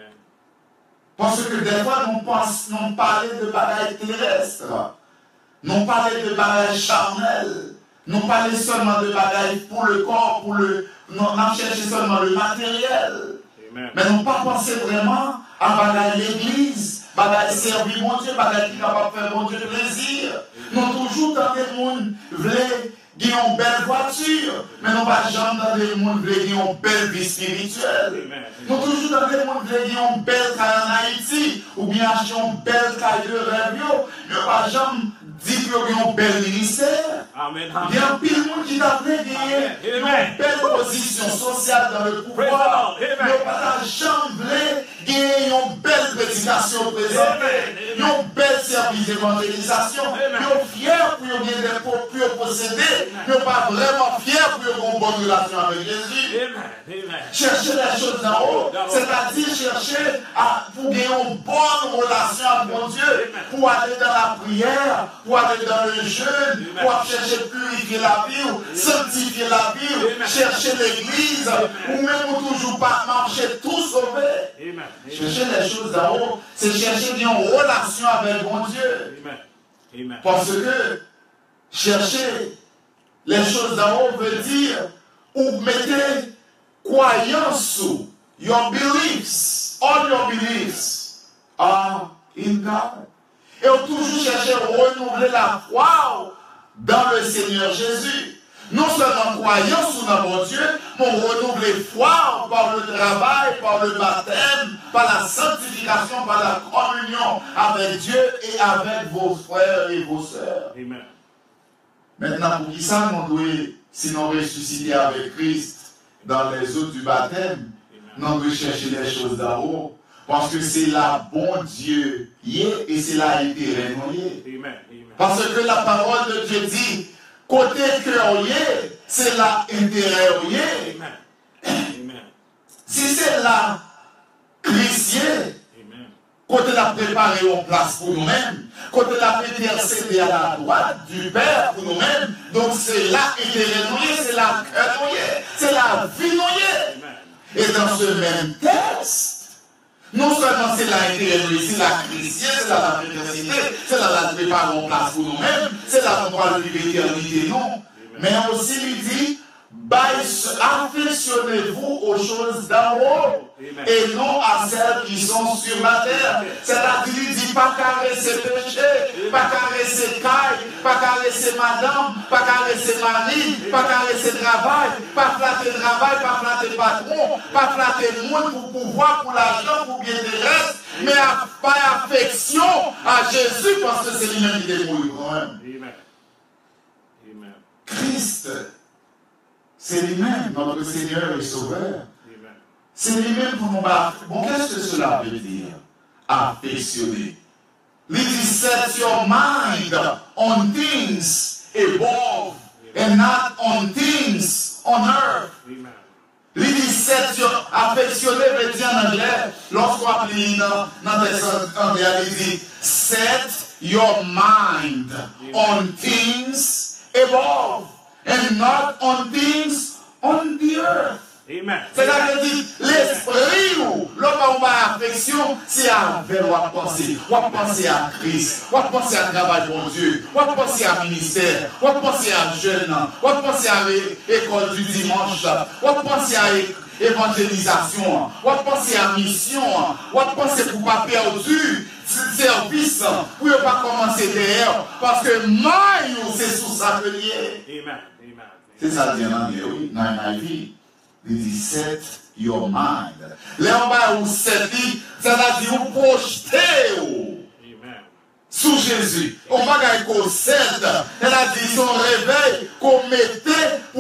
Parce que des fois, nous parlons de bagaille terrestre. Nous parlons de bagaille charnelle. Nous parlons seulement de bagaille pour le corps, nous cherchons seulement le matériel. Mais nous pas penser vraiment à bagaille l'église, bagaille servir mon Dieu, bagaille qui est capable de faire mon Dieu plaisir. Nous toujours dans des mondes voulaient gagner une belle voiture, mais nous pas jamais dans des mondes voulaient gagner une belle vie spirituelle. Nous toujours dans des mondes voulaient gagner une belle caille en Haïti, ou bien acheter une belle caille de rêve, mais pas jamais dit qu'il y a un bel ministère. Amen. Il y a un pile de monde qui t'a voulu gagner une belle position sociale dans le pouvoir. Il n'y a pas jamais gagner une belle prédication présentée, une belle service d'évangélisation. Ils sont fiers pour gagner des pour posséder. Ils ne sont pas vraiment fiers pour avoir une bonne relation avec Jésus. Chercher les choses d'en haut, c'est-à-dire chercher pour gagner une bonne relation avec mon Dieu, pour aller dans la prière, pour aller dans le jeûne, pour chercher purifier la vie, sanctifier la vie, chercher l'église, ou même pour toujours pas marcher tout sauvé. Chercher les choses d'en haut, c'est chercher une relation avec mon Dieu. Parce que chercher les choses d'en haut veut dire ou mettez croyance sous your beliefs, all your beliefs are in God. Et on toujours chercher à renouveler la foi dans le Seigneur Jésus. Non seulement croyant sous notre Dieu, mais renouveler foi par le travail, par le baptême, par la sanctification, par la communion avec Dieu et avec vos frères et vos sœurs. Amen. Maintenant, pour qui ça, nous devons, si nous ressusciter avec Christ dans les eaux du baptême, nous devons chercher les choses d'en haut. Parce que c'est là bon Dieu et c'est là intérêt nous. Parce que la parole de Dieu dit, côté cœur c'est là intérêt nous. Si c'est là chrétien, côté la préparer en place pour nous-mêmes, côté la intercéder à la droite du Père pour nous-mêmes, donc c'est là intérêt nous, c'est là cœur nous, c'est la vie nous. Et dans ce même texte, non seulement c'est la intérêt, c'est la chrétienne, c'est la véritacité, c'est la préparer en place pour nous-mêmes, c'est la droit de l'éternité, non. Mais aussi il dit, affectionnez-vous aux choses d'en haut et non à celles qui sont sur la terre. C'est-à-dire, il dit pas caresser péché, pas caresser caille, pas caresser madame, pas caresser mari, pas caresser travail, pas flatter travail, pas flatter patron, pas flatter le monde pour pouvoir, pour l'argent, pour bien des restes, mais pas affection à Jésus parce que c'est lui-même qui débrouille quand même. Christ, c'est lui-même, notre Seigneur et Sauveur. C'est lui-même pour nous battre. Bon, qu'est-ce que cela veut dire? Affectionner. Il dit, set your mind on things above and not on things on earth. Il dit, set your, affectionner veut dire en anglais, lorsqu'on applique dans des anglais, il dit, set your mind on things above and not on things on the earth. C'est-à-dire que l'esprit ou l'homme a affection, c'est avec on penser à Christ, on penser à travail pour Dieu, on penser à ministère, on penser à jeune, on penser à l'école du dimanche, on penser à évangélisation, on penser à mission, on penser pour ne pas perdre service, pour ne pas commencer derrière, parce que maille c'est sous sa lié. C'est ça dit en anglais, oui, dans la vie. Il dit, set your mind. Là, on va vous servir, c'est-à-dire vous projeter sous Jésus. On va gagner qu'on cède. Elle a dit son réveil, qu'on mettait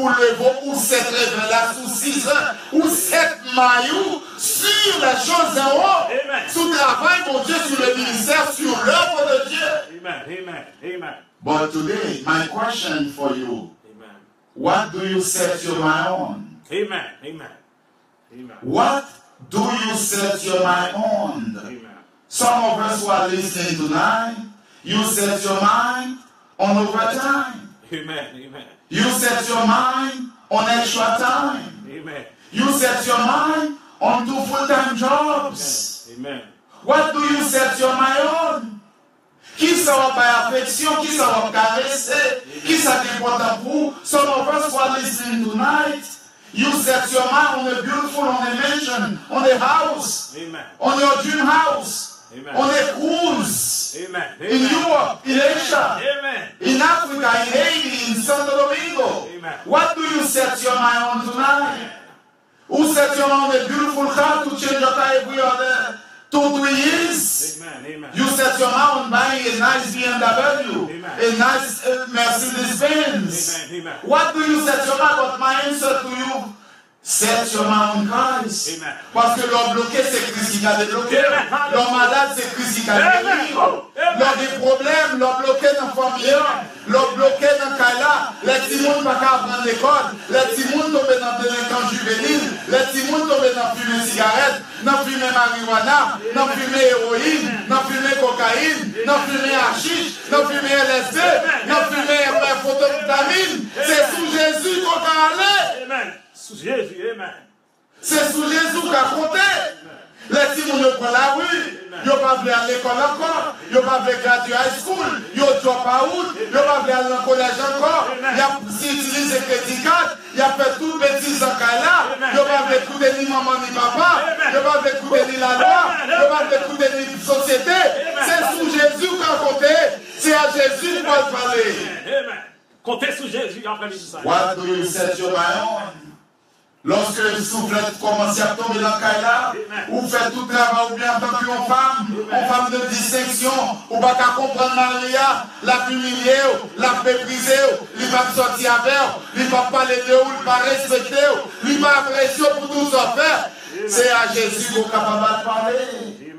6 heures ou 7 maillots sur les choses en haut, sur le travail de Dieu, sur le ministère, sur l'œuvre de Dieu. Amen. Amen. Amen. But today, my question for you, Amen. what do you set your mind on? Amen. Amen. Amen. What do you set your mind on? Amen. Some of us who are listening tonight, you set your mind on overtime. Amen. Amen. You set your mind on extra time. Amen. You set your mind on 2 full-time jobs. Amen. What do you set your mind on? Qui ça va par affection? Qui ça va caresser? Qui ça est important pour vous? Some of us who are listening tonight, you set your mind on a beautiful, on a mansion, on a house, Amen. on your dream house, Amen. on a cruise, Amen. in Europe, in Asia, Amen. in Africa, in Haiti, in Santo Domingo. Amen. What do you set your mind on tonight? Who set your mind on a beautiful car to change your car every other 2-3 years? Amen. Amen. You set your mind on buying a nice BMW, Amen. a nice Mercedes Benz. Amen. Amen. What do you set your mind? But my answer to you, set your mind on Christ. Amen. Parce que l'homme bloqué, c'est Christ qui a débloqué. Amen. L'homme malade, c'est Christ qui a guéri. Amen. L'homme des problèmes, l'homme bloqué dans la famille, l'homme bloqué dans le cas là, les petits monde pas qu'à apprendre l'école, les petits monde tombés dans le délinquant juvénile, les petits monde tombés dans fumer cigarette, dans fumer marijuana, dans fumer héroïne, dans fumer cocaïne, dans fumer hashish, dans fumer LSD, dans fumer photovitamine. C'est sous Jésus qu'on a allé. Amen. Sous Jésus. Amen. C'est sous Jésus qu'on a compté. Les petits gens prennent la rue, ils ne peuvent pas aller à l'école encore, ils ne peuvent pas aller graduer high school, ils ne drop out, ils ne peuvent pas aller au collège encore, ils utilisent les crédits cartes, ils fait tout bêtise en cas là, ils ne peuvent pas écouter ni maman ni papa, ils ne peuvent pas écouter ni la loi, ils ne peuvent pas écouter ni la société. C'est sous Jésus qu'on a compté, c'est à Jésus qu'on va parler. Amen. Comptez sous Jésus après ça. What do you set your mind on? Lorsque le soufflette commence à tomber dans le cas, ou fait tout travail, ou bien en tant qu'une femme de distinction, ou pas qu'à comprendre Maria, la humilier, la mépriser, il va sortir avec, il va parler de vous, il va respecter, il va apprécier pour tout ça faire. C'est à Jésus qu'on est capable de parler.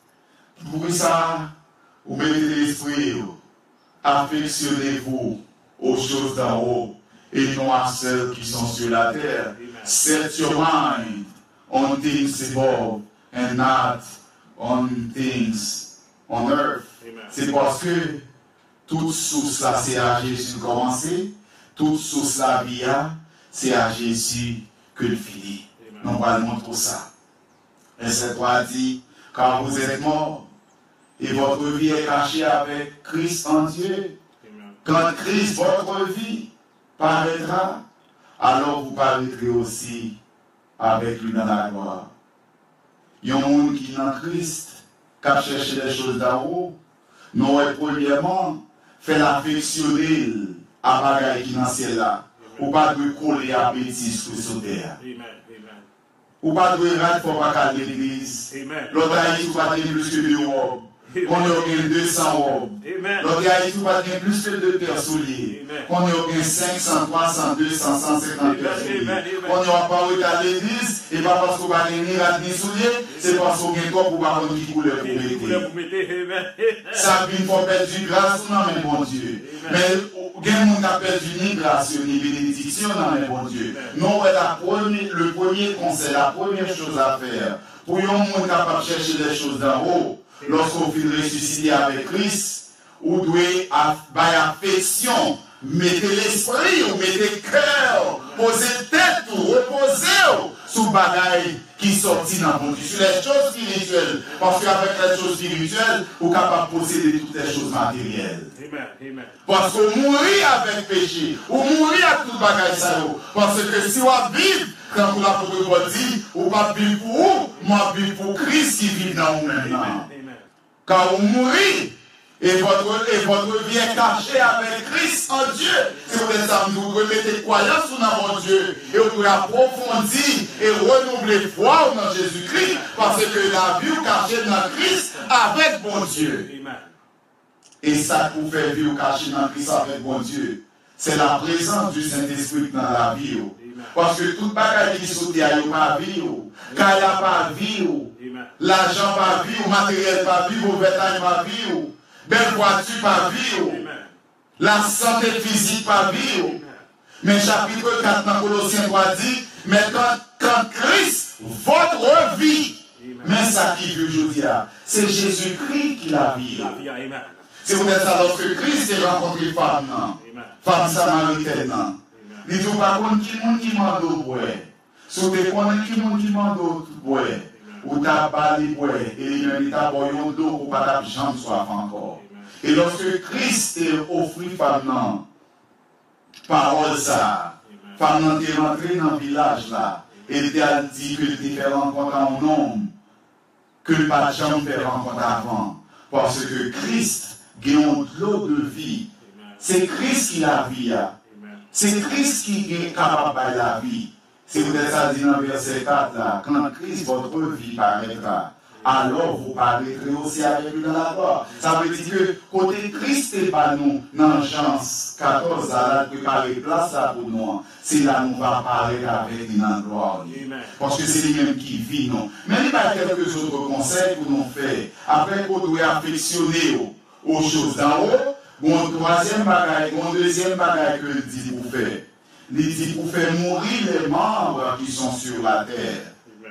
Pour ça, vous mettez l'esprit, affectionnez-vous aux choses d'en haut et non à celles qui sont sur la terre. Set your mind on things above and not on things on earth. C'est parce que toute source là, c'est à Jésus commencer, toute source là, c'est à Jésus que le finit. On va montrer ça. Verset 3 dit, car vous êtes morts et votre vie est cachée avec Christ en Dieu. Quand Christ, votre vie, paraîtra, alors vous paraîtrez aussi avec lui dans la gloire. Il y a un monde qui est en Christ, qui a cherché les choses d'en haut, nous, premièrement, fait l'affectionner à bagaille qui est dans ciel là, ou pas de coller à bêtises sur terre. Ou pas de rate pour pas qu'à l'église. L'autre Haïti, ou pas de plus que 2 robes. On a 200 robes. L'autre Haïti, ou pas de plus que 2 paires souliers. On a 500, 300, 200, 150 paires souliers. On n'a pas été à l'église, et pas parce qu'on va ni rate ni souliers, c'est parce qu'on a pour pas qu'on qui couleur pour mettre. Ça vient pour perdre du grâce, non, mais bon Dieu. Mais, il y a des gens qui ont perdu ni grâce, ni bénédiction, non, mais bon Dieu. Non, le premier conseil, la première chose à faire, pour un monde capable de chercher les choses d'en haut, lorsqu'on finit de ressusciter avec Christ, vous devez avoir affection, mettez l'esprit, ou mettez le cœur, posez tête, reposez sous bagaille qui sortit dans mon Dieu, sur les choses spirituelles. Parce qu'avec les choses spirituelles, vous êtes capable de posséder toutes les choses matérielles. Parce que mourir avec péché, ou mourir avec tout bagaille ça. Parce que si vous vivez, quand vous l'avez dit, vous ne pas vivre pour vous, moi vivre pour Christ qui vit dans vous maintenant. Quand vous mourrez, et votre vie est cachée avec Christ en Dieu. Si vous êtes ça, vous remettez croyance dans mon Dieu et vous pouvez approfondir et renouveler foi dans Jésus-Christ parce que la vie cachée dans Christ avec bon Dieu. Et ça pour faire vivre cachée dans Christ avec bon Dieu, c'est la présence du Saint-Esprit dans la vie. Parce que toute bagaille qui saute, il n'y a pas vie. Quand il n'y a pas vie, l'argent pas vie, matériel pas vie, vêtements pas vie, belle voiture pas vie, la santé physique pas vie. Mais chapitre 4 dans Colossiens 3 dit, mais quand Christ, votre vie, mais ça qui vit aujourd'hui, c'est Jésus-Christ qui la vie. C'est peut-être ça lorsque Christ est rencontré femme samaritaine. Il ne dit pas qui m'a donné. Si vous connaissez qui m'a donné, ou t'as balé et il t'a boyé d'eau ou pas de jambe soif encore. Et lorsque Christ est offert femme, parole ça, femme est rentrée dans le village là, et il a dit que il fait rencontre un homme, que le pas de jambe fait rencontre avant. Parce que Christ gagne de l'eau de vie. C'est Christ qui la vie. C'est Christ qui est capable de la vie. C'est peut-être ça dit dans le verset 4 là. Quand Christ, votre vie paraîtra, alors vous paraîtrez aussi avec lui dans la gloire. Ça veut dire que côté Christ et pas nous, dans Jean 14, là, préparer place pour nous, c'est là nous va paraître avec lui dans la gloire. Parce que c'est lui-même qui vit, non. Mais il y a quelques autres conseils pour nous faire. Après, vous devez affectionner aux choses d'en haut. Bon, troisième bagaille, bon, deuxième bagaille que il dit pour faire. Il dit pour faire mourir les membres qui sont sur la terre.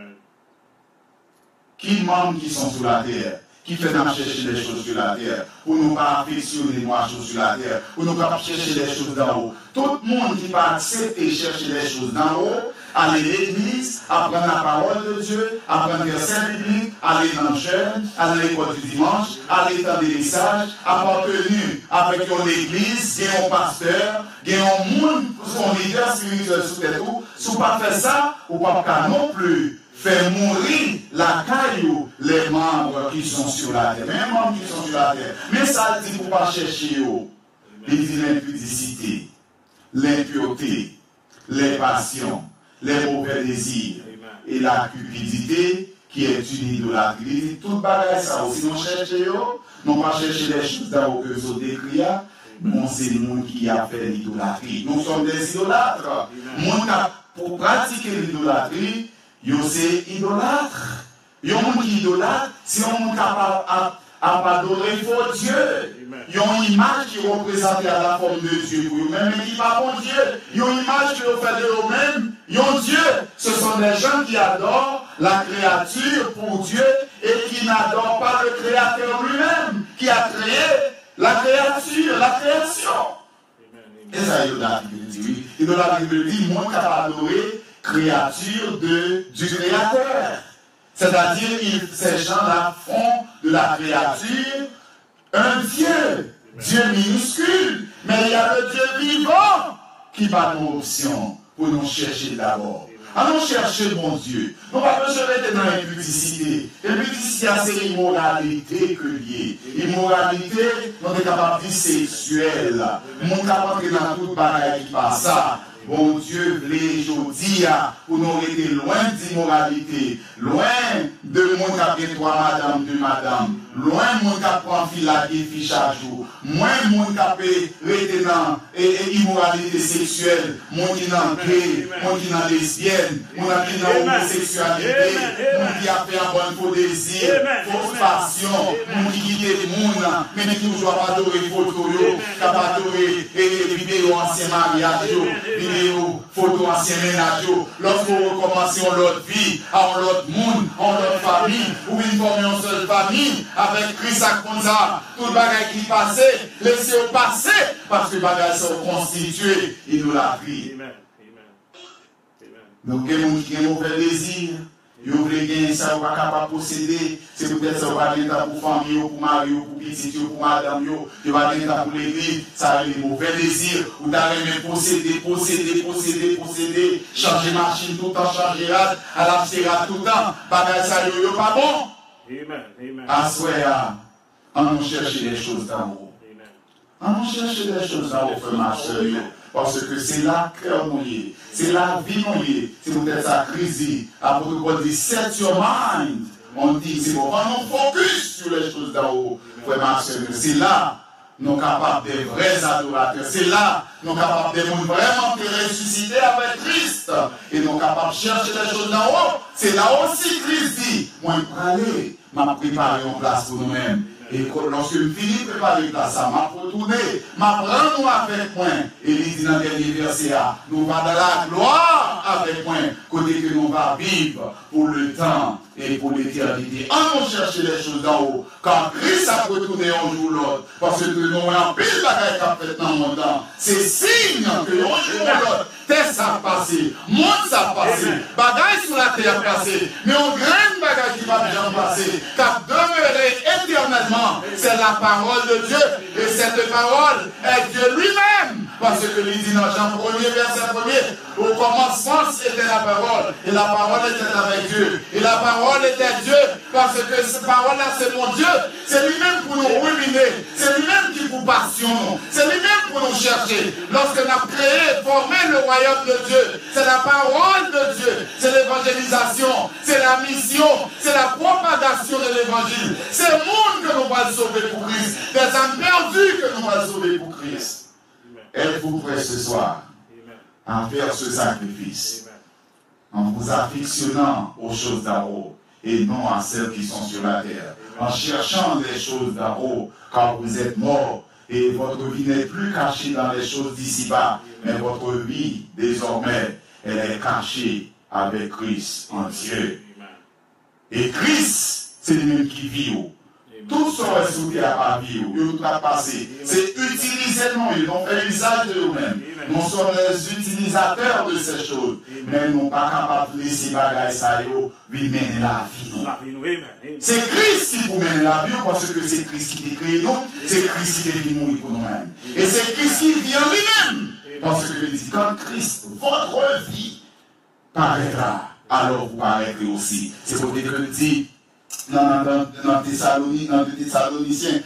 Qui membres qui sont sur la terre? Qui fait nous chercher les choses sur la terre? Pour nous pas affectionner les choses sur la terre. Pour nous pas chercher les choses d'en haut. Tout le monde qui va accepter chercher les choses d'en haut, aller à l'église, apprendre la parole de Dieu, apprendre les versets bibliques, aller dans le jeûne, aller à l'école du dimanche, aller dans des messages, appartenir avec l'église, il y a un pasteur, il y a un monde, son leader spirituel sous tête tout. Si vous ne pas faire ça, vous ne pouvez pas non plus faire mourir la caillou, les membres qui sont sur la terre. Même les membres qui sont sur la terre. Mais ça dit pour ne pas chercher. Il dit l'impudicité, l'impureté, les passions, les mauvais désirs et la cupidité qui est une idolâtrie. Tout bagage ça aussi, nous cherchons, non pas chercher les choses d'en haut que vous décrivez, non c'est nous qui a fait l'idolâtrie. Nous sommes des idolâtres. Pour pratiquer l'idolâtrie, c'est idolâtre. Il y a un monde qui idolâtre, c'est un monde capable à adorer faux Dieu. Il y a une image qui représente la forme de Dieu pour eux-mêmes, mais qui n'est pas bon Dieu. Il y a une image qui est faite de eux-mêmes. Ils ont Dieu. Ce sont des gens qui adorent la créature pour Dieu et qui n'adorent pas le Créateur lui-même, qui a créé la créature, la création. Et ça, idolâtrie, oui. Idolâtrie veut dire, moi, qui a adoré créature du Créateur. C'est-à-dire, ces gens-là font de la créature un Dieu, Dieu minuscule, mais il y a le Dieu vivant qui va nos options pour nous chercher d'abord. Allons chercher mon Dieu. Nous ne pouvons pas rester dans l'impudicité. L'impudicité, c'est l'immoralité que liée. Immoralité, nous sommes capables de vie sexuelle. Nous sommes capables de dans toute bagaille qui passe ça. Bon Dieu, les jours pour nous rester loin d'immoralité, loin de mon qui trois madame, deux madame, loin mon qui prend fille chaque jour, moins mon qui rester dans immoralité sexuelle, mon qui dans gay, mon qui dans lesbienne, mon qui dans homosexualité, mon qui a fait un bon faux désir, fausse passion, mon qui quitte le monde, mais qui toujours pas adorer photo, qui pas adorer vidéo ancien mariage, photo ancien ménage, lorsque vous recommencez l'autre vie, en l'autre monde, en l'autre famille, ou une formez une seule famille, avec Christ à Konza, tout le bagage qui passait, laissez-le passer, parce que les bagages sont constitués, et nous la vie. Donc, il y a des gens qui ont un mauvais désir, ils veulent gagner ça, ils ne sont pas capables de posséder, c'est peut-être ça, ils ne sont pas pour famille, pour mari, pour petit, pour madame, ils ne sont pas pour l'église, ça a des mauvais désirs, ou d'aller même posséder, changer machine tout le temps, changer rad, à la tout le temps, bagage ça, ils ne sont pas bon. À soi, on cherche les choses d'en haut. On cherche les choses d'en haut, frère, ma soeur. Parce que c'est la cœur mouillé, c'est la vie mouillée, c'est peut-être sa crise. Après qu'on dit set your mind, on dit c'est bon, on focus sur les choses d'en haut. Frère, ma soeur, c'est là nous sommes capables des vrais adorateurs. C'est là nous sommes capables de vraiment ressusciter avec Christ. Et nous sommes capables de chercher les choses d'en haut. C'est là aussi Christ dit, moi, aller, m'a préparé une place pour nous-mêmes. Et lorsque je finis de préparer une place, ça m'a retourné, m'a prendre nous avec moi. Et il dit dans le dernier verset, nous va dans la gloire avec moi, côté que nous va vivre pour le temps et pour l'éternité. En nous chercher les choses d'en haut, quand Christ a retourné un jour ou l'autre, parce que nous avons pile de bagaille qu'a fait dans mon temps, c'est signe que un jour ou l'autre, terre ça a passé, monde ça a passé, bagaille sur la terre a passé, mais on graine bagaille qui va bien passer, car demeurer éternellement, c'est la parole de Dieu, et cette parole est Dieu lui-même. Parce que il dit dans Jean 1er, verset 1er, au commencement était la parole, et la parole était avec Dieu, et la parole était Dieu, parce que cette parole-là c'est mon Dieu, c'est lui-même pour nous ruminer, c'est lui-même qui vous passionne, c'est lui-même pour nous chercher. Lorsque nous avons créé, formé le royaume de Dieu, c'est la parole de Dieu, c'est l'évangélisation, c'est la mission, c'est la propagation de l'évangile, c'est le monde que nous allons sauver pour Christ, des âmes perdues que nous allons sauver pour Christ. Êtes-vous prêts ce soir à faire ce sacrifice en vous affectionnant aux choses d'en haut et non à celles qui sont sur la terre, en cherchant les choses d'en haut car vous êtes morts et votre vie n'est plus cachée dans les choses d'ici-bas, mais votre vie désormais elle est cachée avec Christ en Dieu. Et Christ, c'est lui-même qui vit. Tout ce qui est sous terre à vivre, tout a passé. C'est utiliser nous, ils ont fait usage de nous-mêmes. Nous sommes les utilisateurs de ces choses. Mais nous ne sommes pas capables de laisser bagaille ça mener la vie. C'est Christ qui vous mène la vie parce que c'est Christ qui créé nous, c'est Christ qui est venu mourir pour nous-mêmes. Et c'est Christ qui vient lui-même. Parce que dit, quand Christ, votre vie, paraîtra, alors vous paraîtrez aussi. C'est pour dire que dit, dans Thessaloniciens,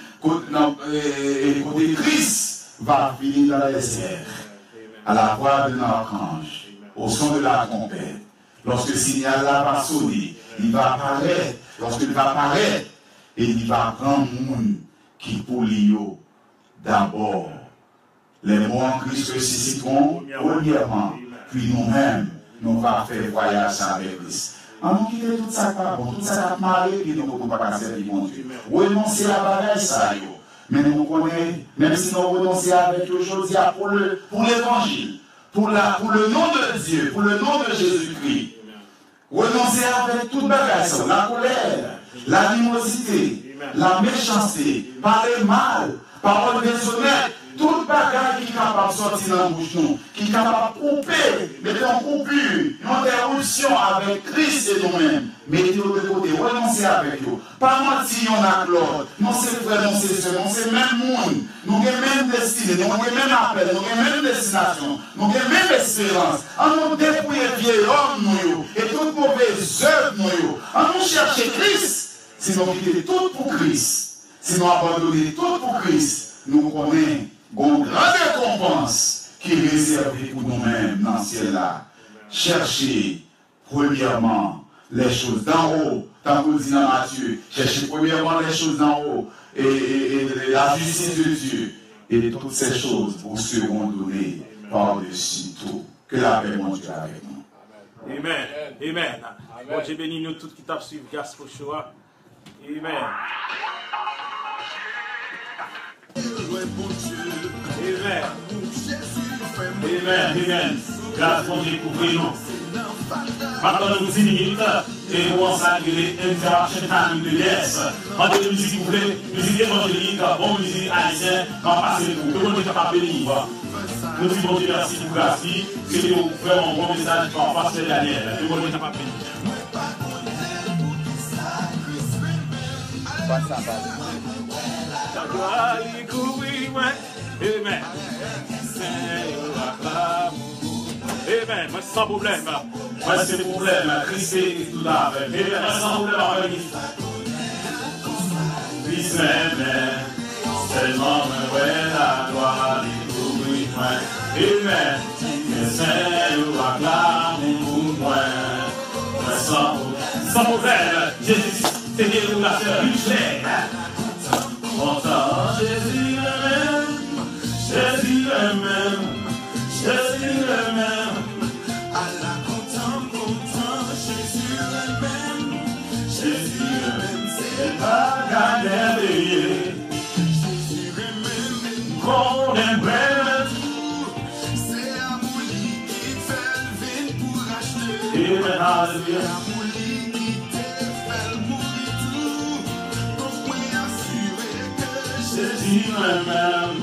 côté Christ va finir dans les airs, à la voix d'un archange, au son de la trompette. Lorsque le signal là va sonner, il va apparaître. Lorsqu'il va apparaître, et il va prendre le monde qui pour lui d'abord. Les mots en Christ ressusciteront premièrement, puis nous-mêmes, nous allons faire voyage avec Christ. On nous quitte tout ça pas bon, tout ça qui marre, puis nous ne pouvons pas servir mon Dieu. Renoncer à bagaille ça, mais nous connaissons, même si nous renonçons avec aujourd'hui pour l'évangile, pour le nom de Dieu, pour le nom de Jésus-Christ. Renoncer avec toute bagaille ça, la colère, l'animosité, la méchanceté, parler mal, parole déshonnête, toute bagaille qui est capable de sortir dans la bouche, qui est capable de couper, mettez en coupure, une interruption avec Christ et nous-mêmes. Mettez-le de côté, renoncez avec eux. Pas mentir, on a l'autre. Non, c'est frère, non, c'est soeur, non, c'est le même monde. Nous avons même destinée, nous avons même appel, nous avons même destination, nous avons même espérance. On nous dépouille vieil homme, nous, et toute mauvaise œuvre, nous. On nous cherche Christ, sinon quitter tout pour Christ, sinon abandonner tout pour Christ. Nous connaissons une grande récompense qui est réservée pour nous-mêmes dans ce ciel-là. Cherchez premièrement les choses d'en haut, tant que dit dans Matthieu. Cherchez premièrement les choses d'en haut et la justice de Dieu. Et toutes ces choses vous seront données par-dessus tout. Que la paix, mon Dieu, avec nous. Amen. Amen. Bon Dieu bénis nous tous qui t'ont suivi Gospel Show. Amen. Amen. Amen. Amen. Grâce pour découvrir nous. Maintenant, nous 10 minutes et nous consacrer l'interaction famille de l'Est. En deux musiques, vous voulez, musique évangélique, bon musique haïtienne, en passer tout. Tout le monde est capable de vivre. Nous disons bon Dieu, merci pour grâce. C'est vraiment un bon message pour passer Daniel. Tout le monde est capable de vivre. Amen. Amen. Moi, sans problème. Moi, c'est le problème. Christ est tout là. Mais sans problème avec lui. Christ m'aime. Tellement me voit la gloire. Découvrir moi. Amen. Mais c'est le acclame pour moi. Moi, sans problème. Jésus, c'est une relation richesse. Pourtant, Jésus m'aime. Amen, hallelujah. C'est Jésus même.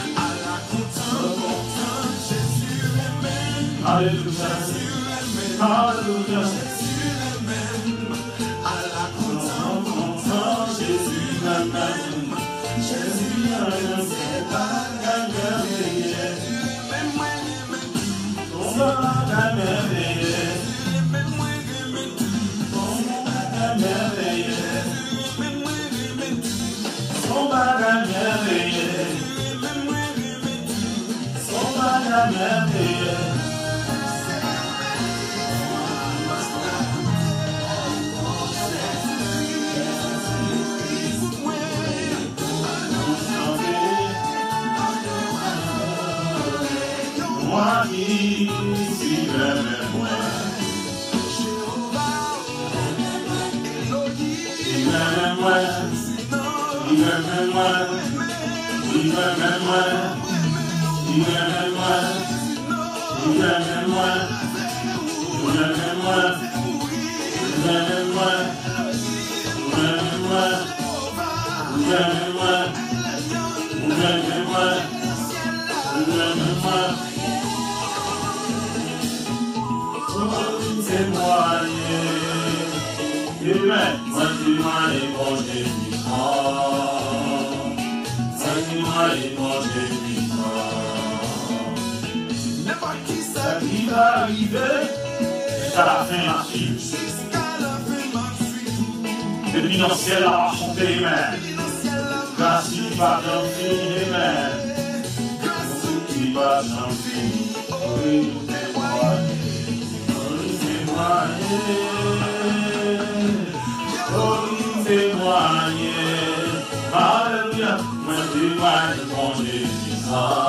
Alléluia. Alléluia. Jésus même. Jésus même. C'est pas la merveille. On va la merveille. On va la merveille. On va la merveille. Moi qui suis le même moi. Il m'aime moi. Il m'aime moi. Il m'aime moi. Il m'aime moi. Il m'aime moi. Il m'aime moi. Il m'aime moi. Il m'aime moi. Il m'aime moi. Il m'aime moi. Il m'aime moi. Témoigner, Amen. Moi témoigner mon débutant, témoigner mon débutant. Ça qui va arriver jusqu'à la fin marche. Depuis dans le ciel, à chanter, Amen. Grâce qui va bien finir, Amen. Qui va bien finir, oui, témoigner. Oh, témoigner, alléluia, moi témoigne mon Jésus,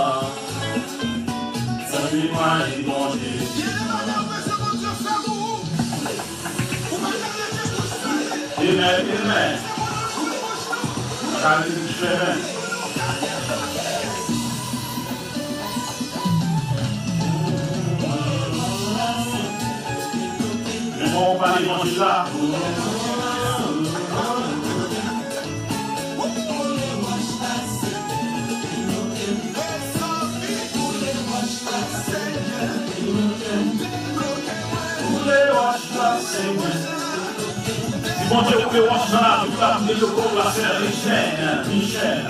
témoigne mon Jésus. Amen, amen. Alléluia. On va l'évangile là. Bon Dieu, vous pouvez watch là, vous pouvez le corps la faire Michel.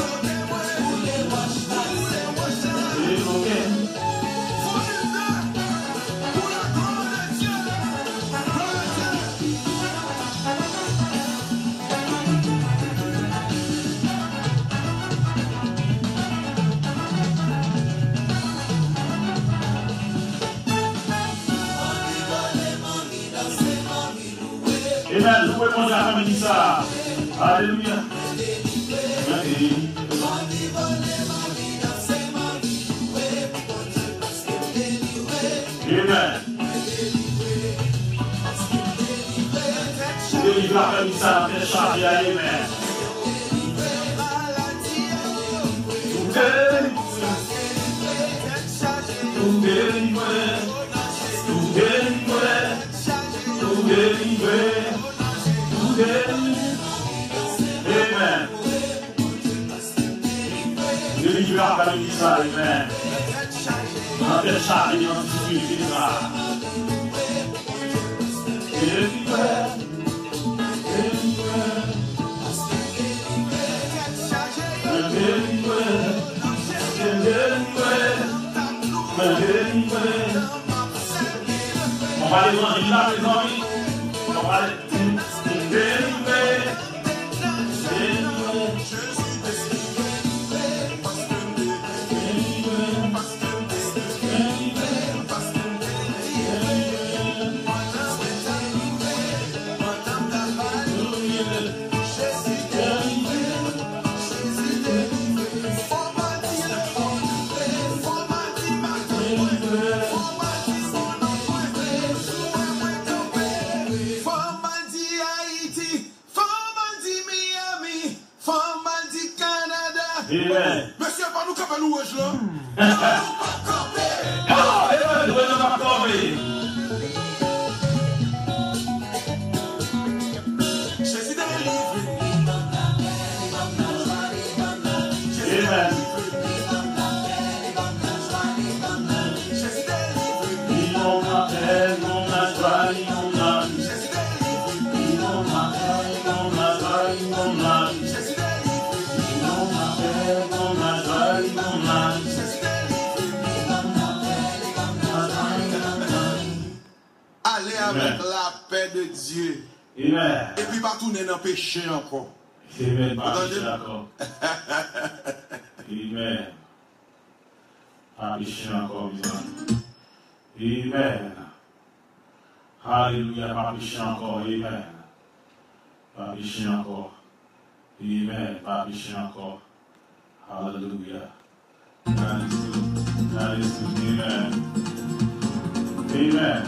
Amen. Vous pouvez manger à famille ça. Alléluia. Amen. Vous délivrer la famille ça, la charge, amen. Tout délivrer. Tout délivrer. Tout délivrer. Amen. Délivrer la famille ça, amen. Dans tes charges, dans tes difficultés. On va aller dans les là, les amis. On va aller délivrer. avec la paix de Dieu. Amen. Et puis pas tourner dans le péché encore. Amen. D'accord. Amen. Pas péché encore, mes amis. Amen. Alléluia, pas péché encore. Amen. Pas péché encore. Amen. Pas péché encore. Alléluia. Amen. Amen.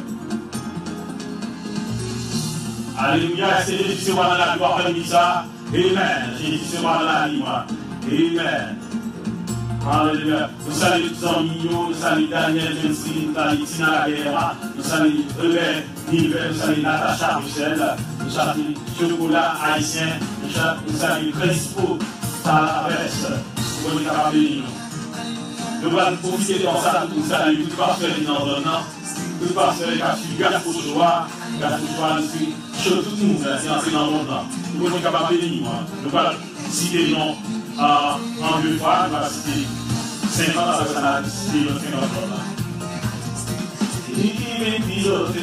Alléluia. C'est Jésus, c'est moi dans la gloire, parmi ça. Amen. Jésus, c'est moi dans la vie, moi. Amen. Alléluia. Nous saluons tous les amis, nous saluons Daniel, Jensi, nous saluons Tina Laguerre, nous saluons Rebelle, Nivel, nous saluons Natacha, Michel, nous saluons Chocolat, Haïtien, nous saluons Crespo, Salaves, pour nous capables de nous allons profiter de ça, nous saluons tout pasteur qui dans le nom, tout pasteur qui a suivi Gaspochoa, nous suivons tout le monde, c'est entré dans le monde. Nous sommes capables de nous allons citer le nom. En 2 fois, il va citer 50 ans, ça va citer le 50 ans. Il est piloté.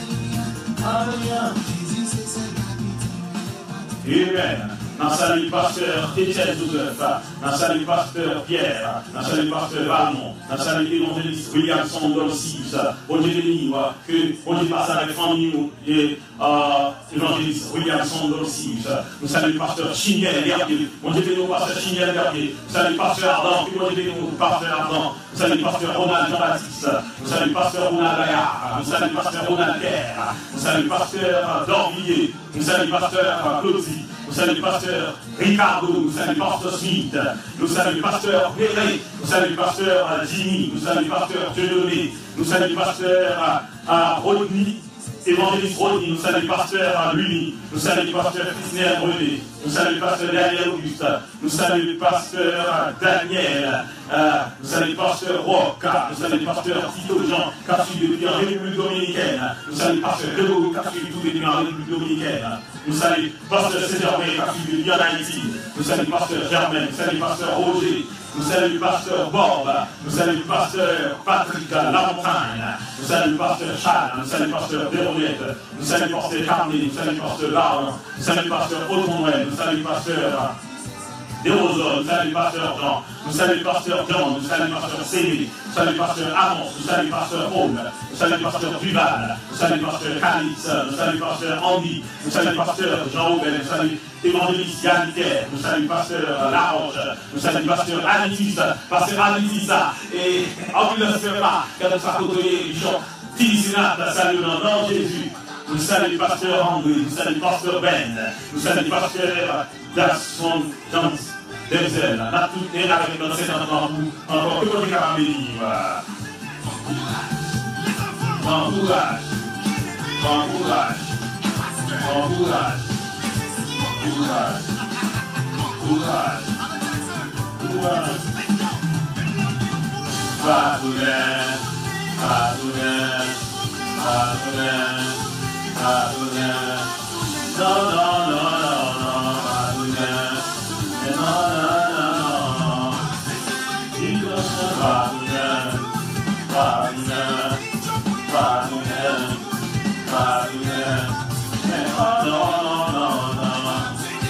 Amen. Dans salut pasteur Étienne Joseph, dans salut pasteur Pierre, dans salut pasteur Valmont, dans salut évangéliste Williamson Dolcis, bon Dieu béni, que bon Dieu passe avec famille et évangéliste Williamson Dolcis, nous saluons pasteur Chiniel Gardier, bon Dieu béni, pasteur Chiniel Gardier, nous saluons pasteur Ardent, que bon Dieu béni, pasteur Ardent, nous saluons pasteur Ronald Jean-Baptiste, nous saluons pasteur Ronald Bayard, nous saluons pasteur Ronald Kerr, nous saluons pasteur Dorvillier, nous saluons pasteur Claudie, nous saluons pasteur Ricardo, nous saluons pasteur Smith, nous saluons pasteur Péré, nous saluons pasteur Jimmy, nous saluons pasteur Dieudonné, nous saluons pasteur Rodney, évangéliste Rodney, nous saluons pasteur Luni, nous saluons pasteur Christian René, nous saluons pasteur Daniel Auguste, nous saluons pasteur Daniel, nous saluons pasteur Roca, nous saluons pasteur Tito Jean, qui a suivi depuis en République Dominicaine, nous saluons pasteur Grégory, qui a suivi tout depuis en République Dominicaine, nous saluons pasteur Saint-Germain, qui a suivi depuis en Haïti, nous saluons pasteur Germain, nous saluons pasteur Roger, nous saluons pasteur Bob, nous saluons pasteur Patrick Lamontagne, nous saluons pasteur Charles, nous saluons pasteur Véroniette, nous saluons pasteur Carnet, nous saluons pasteur Laurent, nous saluons pasteur Audrey, nous saluons pasteur Desrosons, nous saluons pasteur Jean, nous saluons pasteur John, nous saluons pasteur Céline, nous saluons pasteur Amos, nous saluons pasteur Paul, nous saluons pasteur Duval, nous saluons pasteur Calix, nous saluons pasteur Andy, nous saluons pasteur Jean-Aubel, nous saluons évangéliste Yann Pierre, nous saluons pasteur Laroche, nous saluons pasteur Alitis, et en ne le fait pas, car nous sommes côtoyés, Bishop Tisinat, salut dans le nom de Jésus. Nous saluons pasteur André, nous saluons pasteur Ben, nous saluons pasteur Dasson Jans Denzel. Nous avons tout été avec notre Seigneur encore que nous sommes capables de vivre. Encourage, encourage, encourage, courage, courage, courage. Adonai, Adonai, Adonai, Adonai. Non, non, non, non, non, Adonai. Non, non, non, non. Il doit se Adonai, Adonai, Adonai, Adonai. Oh, non, non, non, non.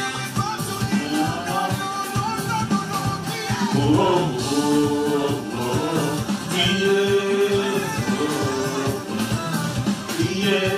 Oh, oh, oh, oh. Yeah.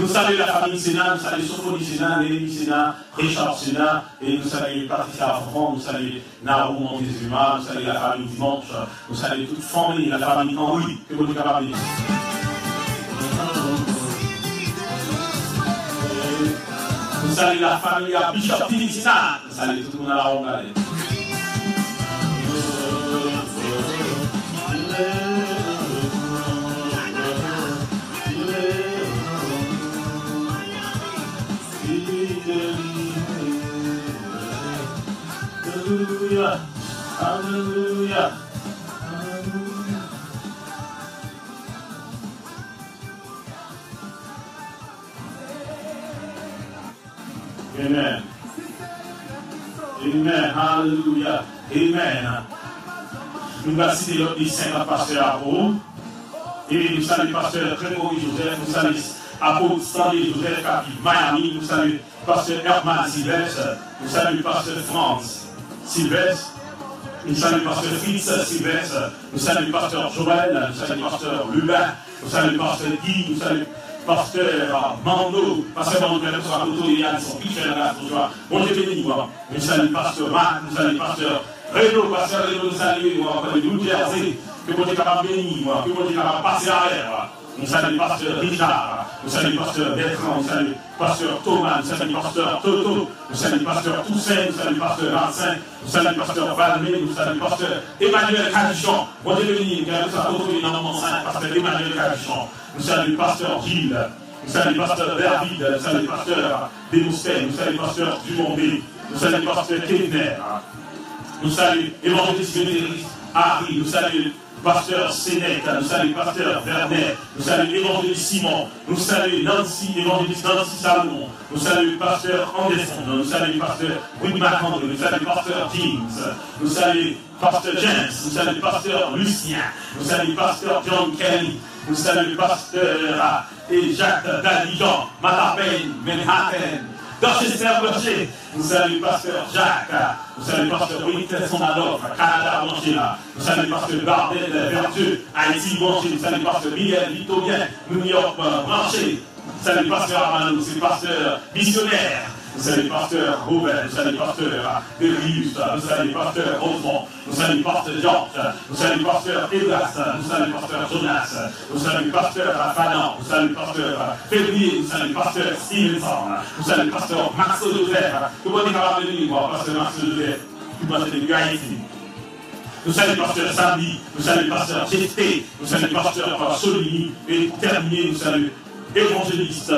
Nous saluons la famille Sénat, nous saluons Sophonie Sénat, Nélémie Sénat, Richard Sénat, et nous saluons Patricia Affront, nous saluons Naoum Montezuma, nous saluons la famille Dimanche, nous saluons toute famille, la famille Henri, que vous êtes capable de dire. Nous saluons la famille à Bishop Tinisina, nous saluons tout le monde à la ronde. Hallelujah, hallelujah, hallelujah. Amen. Amen. Hallelujah. Amen. Nous allons citer l'autre saint pasteur Apôtre. Et nous saluons pasteur Grégory Joseph. Nous saluons Apôtre Stanley Joseph qui vit Miami. Nous saluons pasteur Herman Sylvestre. Nous saluons pasteur Franz Sylvestre. Nous saluons pasteur Fritz Sylvestre. Nous saluons pasteur Joël. Nous saluons pasteur Lubin. Nous saluons pasteur Guy. Nous saluons pasteur Mando. Pasteur Mando, nous sommes à côté de Yann, son pitcher là, bon Dieu béni, nous saluons pasteur Marc. Nous saluons pasteur Renaud. Pasteur Renaud, nous saluons de New Jersey. Que bon Dieu capable de bénir, que bon Dieu capable de passer à l'air. Nous saluons pasteur Richard. Nous saluons pasteur Bertrand. Nous saluons pasteur Thomas. Nous saluons pasteur Toto. Nous saluons pasteur Toussaint. Nous saluons pasteur Vincent. Nous saluons pasteur Valmé. Nous saluons pasteur Emmanuel Cadichon. Bon Dieu béni, nous sommes autour dans mon sein, pasteur Emmanuel Cadichon. Nous saluons pasteur Gilles. Nous saluons pasteur David. Nous saluons pasteur Démosthène. Nous saluons pasteur Dumombé. Nous saluons pasteur Kevner. Nous saluons évangéliste Vénéris Harry. Nous saluons pasteur Sénèque, nous saluons pasteur Werner, nous saluons évangéliste Simon, nous saluons Nancy, évangéliste Nancy Salomon, nous saluons pasteur Anderson, nous saluons pasteur Willy McAndre, nous saluons pasteur James, nous saluons pasteur James, nous saluons pasteur Lucien, nous saluons pasteur John Kelly, nous saluons pasteur et Jacques Daligan, Matapane, Manhattan, Dorchester Rocher, nous saluons pasteur Jacques, nous saluons pasteur Winterson Adolphe, Canada Angela, nous saluons pasteur Bardel Vertueux, Haïti Branché, nous saluons pasteur Miguel Victorien, New York Branché, nous saluons pasteur Armando, c'est pasteur missionnaire, nous saluons pasteur Robert, nous saluons pasteur Delius, nous saluons pasteur Rosemont, nous saluons pasteur Georges, nous saluons pasteur Edouard, nous saluons pasteur Jonas, nous saluons pasteur Fanan, nous saluons pasteur Février, nous saluons pasteur Stevenson, nous saluons pasteur Max Joseph, que vous êtes capable de venir voir pasteur Max Joseph, qui va être Haïti. Nous saluons pasteur Sandy, nous saluons pasteur GT, nous saluons pasteur Solini, et pour terminer, nous saluons évangéliste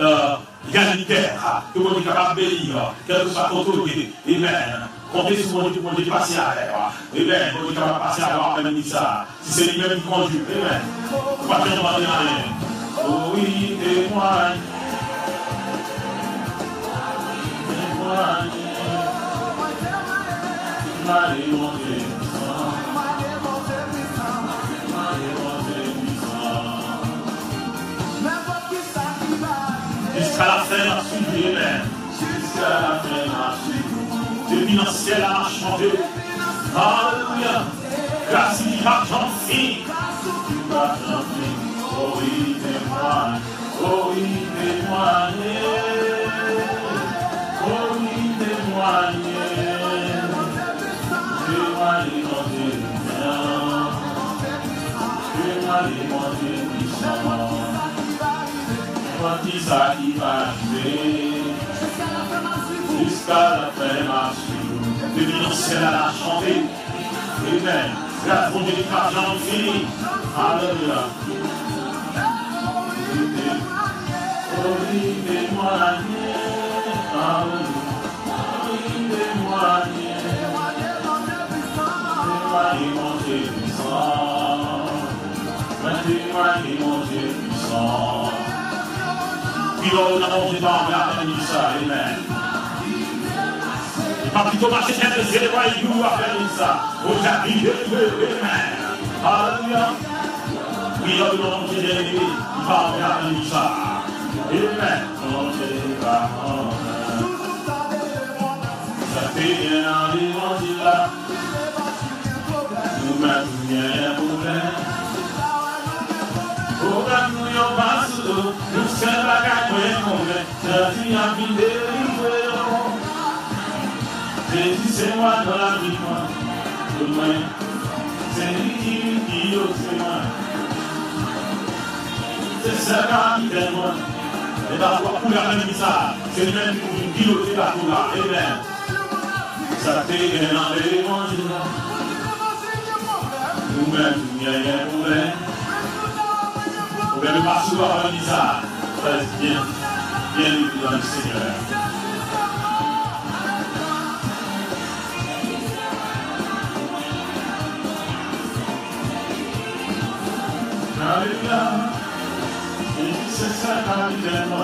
Yannicker, que vous êtes capable de bénir, quel que soit votre autorité. Amen. Comptez sur mon Dieu passer à l'air. Amen. Vous êtes capable de passer à l'air, même ça. Si c'est lui-même qui conduit. Amen. Pas de demander rien. Oh oui, témoigne. Témoigne. Marie, mon Dieu. Jusqu'à la fin, la suite, amen. Jusqu'à la fin, la suite. Depuis dans le ciel, à chanter. Alléluia. Grâce qui va chanter. Oh oui, témoigne. Oh oui, témoigne. Oh oui, témoigne. Témoigne, mon Dieu. Témoigne, mon Dieu puissant. Qui ça qui va arriver jusqu'à la fin marche. Depuis dans le ciel à la chanter. Amen. Grâce mon Dieu qui va chanter. Alléluia. Oh oui, témoignez. Alléluia. Oh oui, témoignez. Témoignez mon Dieu puissant. Témoignez mon Dieu puissant. Puis on a mangé par la ça, amen. Pas plutôt marcher tête de zéro, il nous a fait ça. Au jardin, amen. Alléluia. Puis on a mangé des légumes, il va en faire ça. Amen. Ça fait bien dans l'évangile là. Nous mettons bien pour nous. Nous sommes la a vu délivrer. Jésus, c'est moi dans la vie, moi. C'est lui qui ose moi. C'est ça qui t'aime moi. Et d'abord, pour la même ça, c'est le même pour une piloter la tour là. Amen. Ça fait bien dans l'évangile. Nous-mêmes, il n'y a rien de problème. Vous ne pouvez pas souvent dire ça. Faites bien vivre dans le Seigneur. Alléluia. C'est ça qui t'aime moi.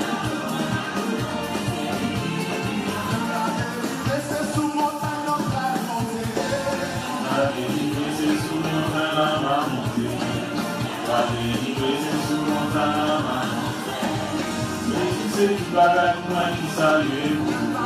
C'est du bagage moi qui salue.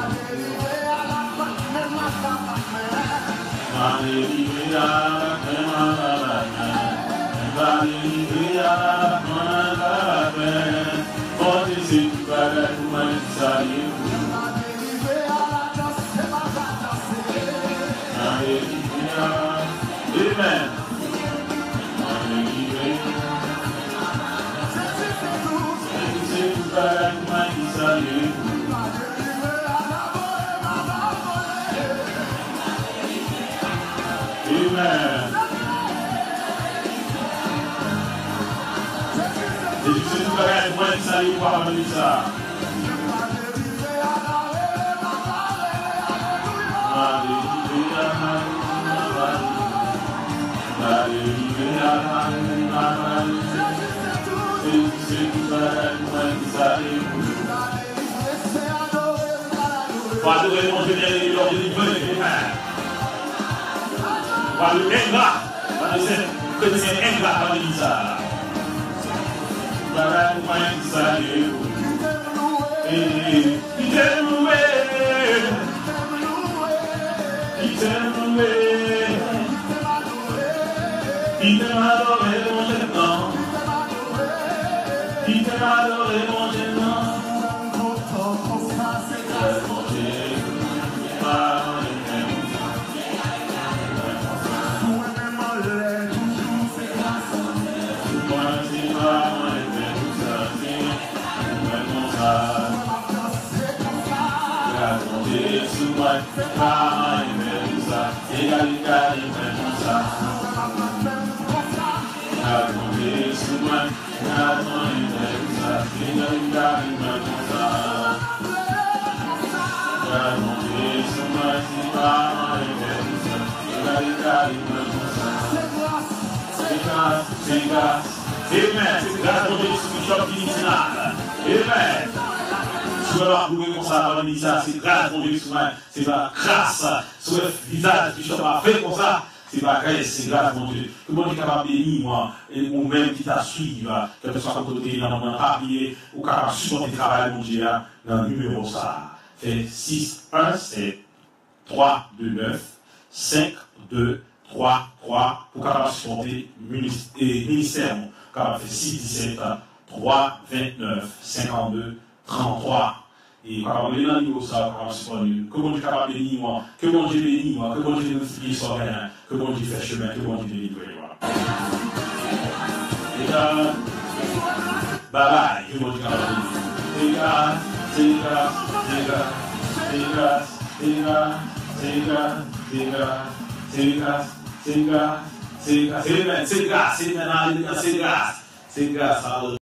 Amen. Amen. Et tu sais tout bagage, moi qui salue par la ça. Pour adorer mon Dieu, lors de l'hiver, pour le ingrat, pour le chrétien ingrat, pour le bizarre. Il t'aime loué, il t'aime loué, il t'aime adoré mon gênant, il t'aime adoré mon gênant. Amen. C'est grâce à Dieu qui choque l'initial. Amen. Si vous avez prouvé comme ça dans l'initial, c'est grâce à Dieu c'est pas grâce sur le visage qui choque a fait comme ça. C'est pas grâce, c'est grâce à Dieu. Que mon Dieu est capable de bénir, moi, ou même qui t'a suivi, quel que soit ton côté, dans mon papier, ou capable de supporter le travail de mon Dieu, dans le numéro ça. C'est 6, 1, 7, 3, 2, 9, 5, 2, 3, 3, pour capable de supporter ministère. Capable de faire 6, 17, 3, 29, 52, 33. Et capable de dans le niveau ça, capable de supporter. Que mon Dieu est capable de bénir moi, que mon Dieu bénisse moi, que mon Dieu multiplie son rien, que mon Dieu fait chemin, que mon Dieu délivre. Et là, bye bye, que mon Dieu est capable de bénir. C'est grâce, c'est grâce, c'est grâce, c'est grâce, c'est grâce, c'est grâce, c'est grâce, c'est grâce, c'est grâce, c'est grâce, c'est grâce, c'est grâce, c'est grâce, c'est grâce,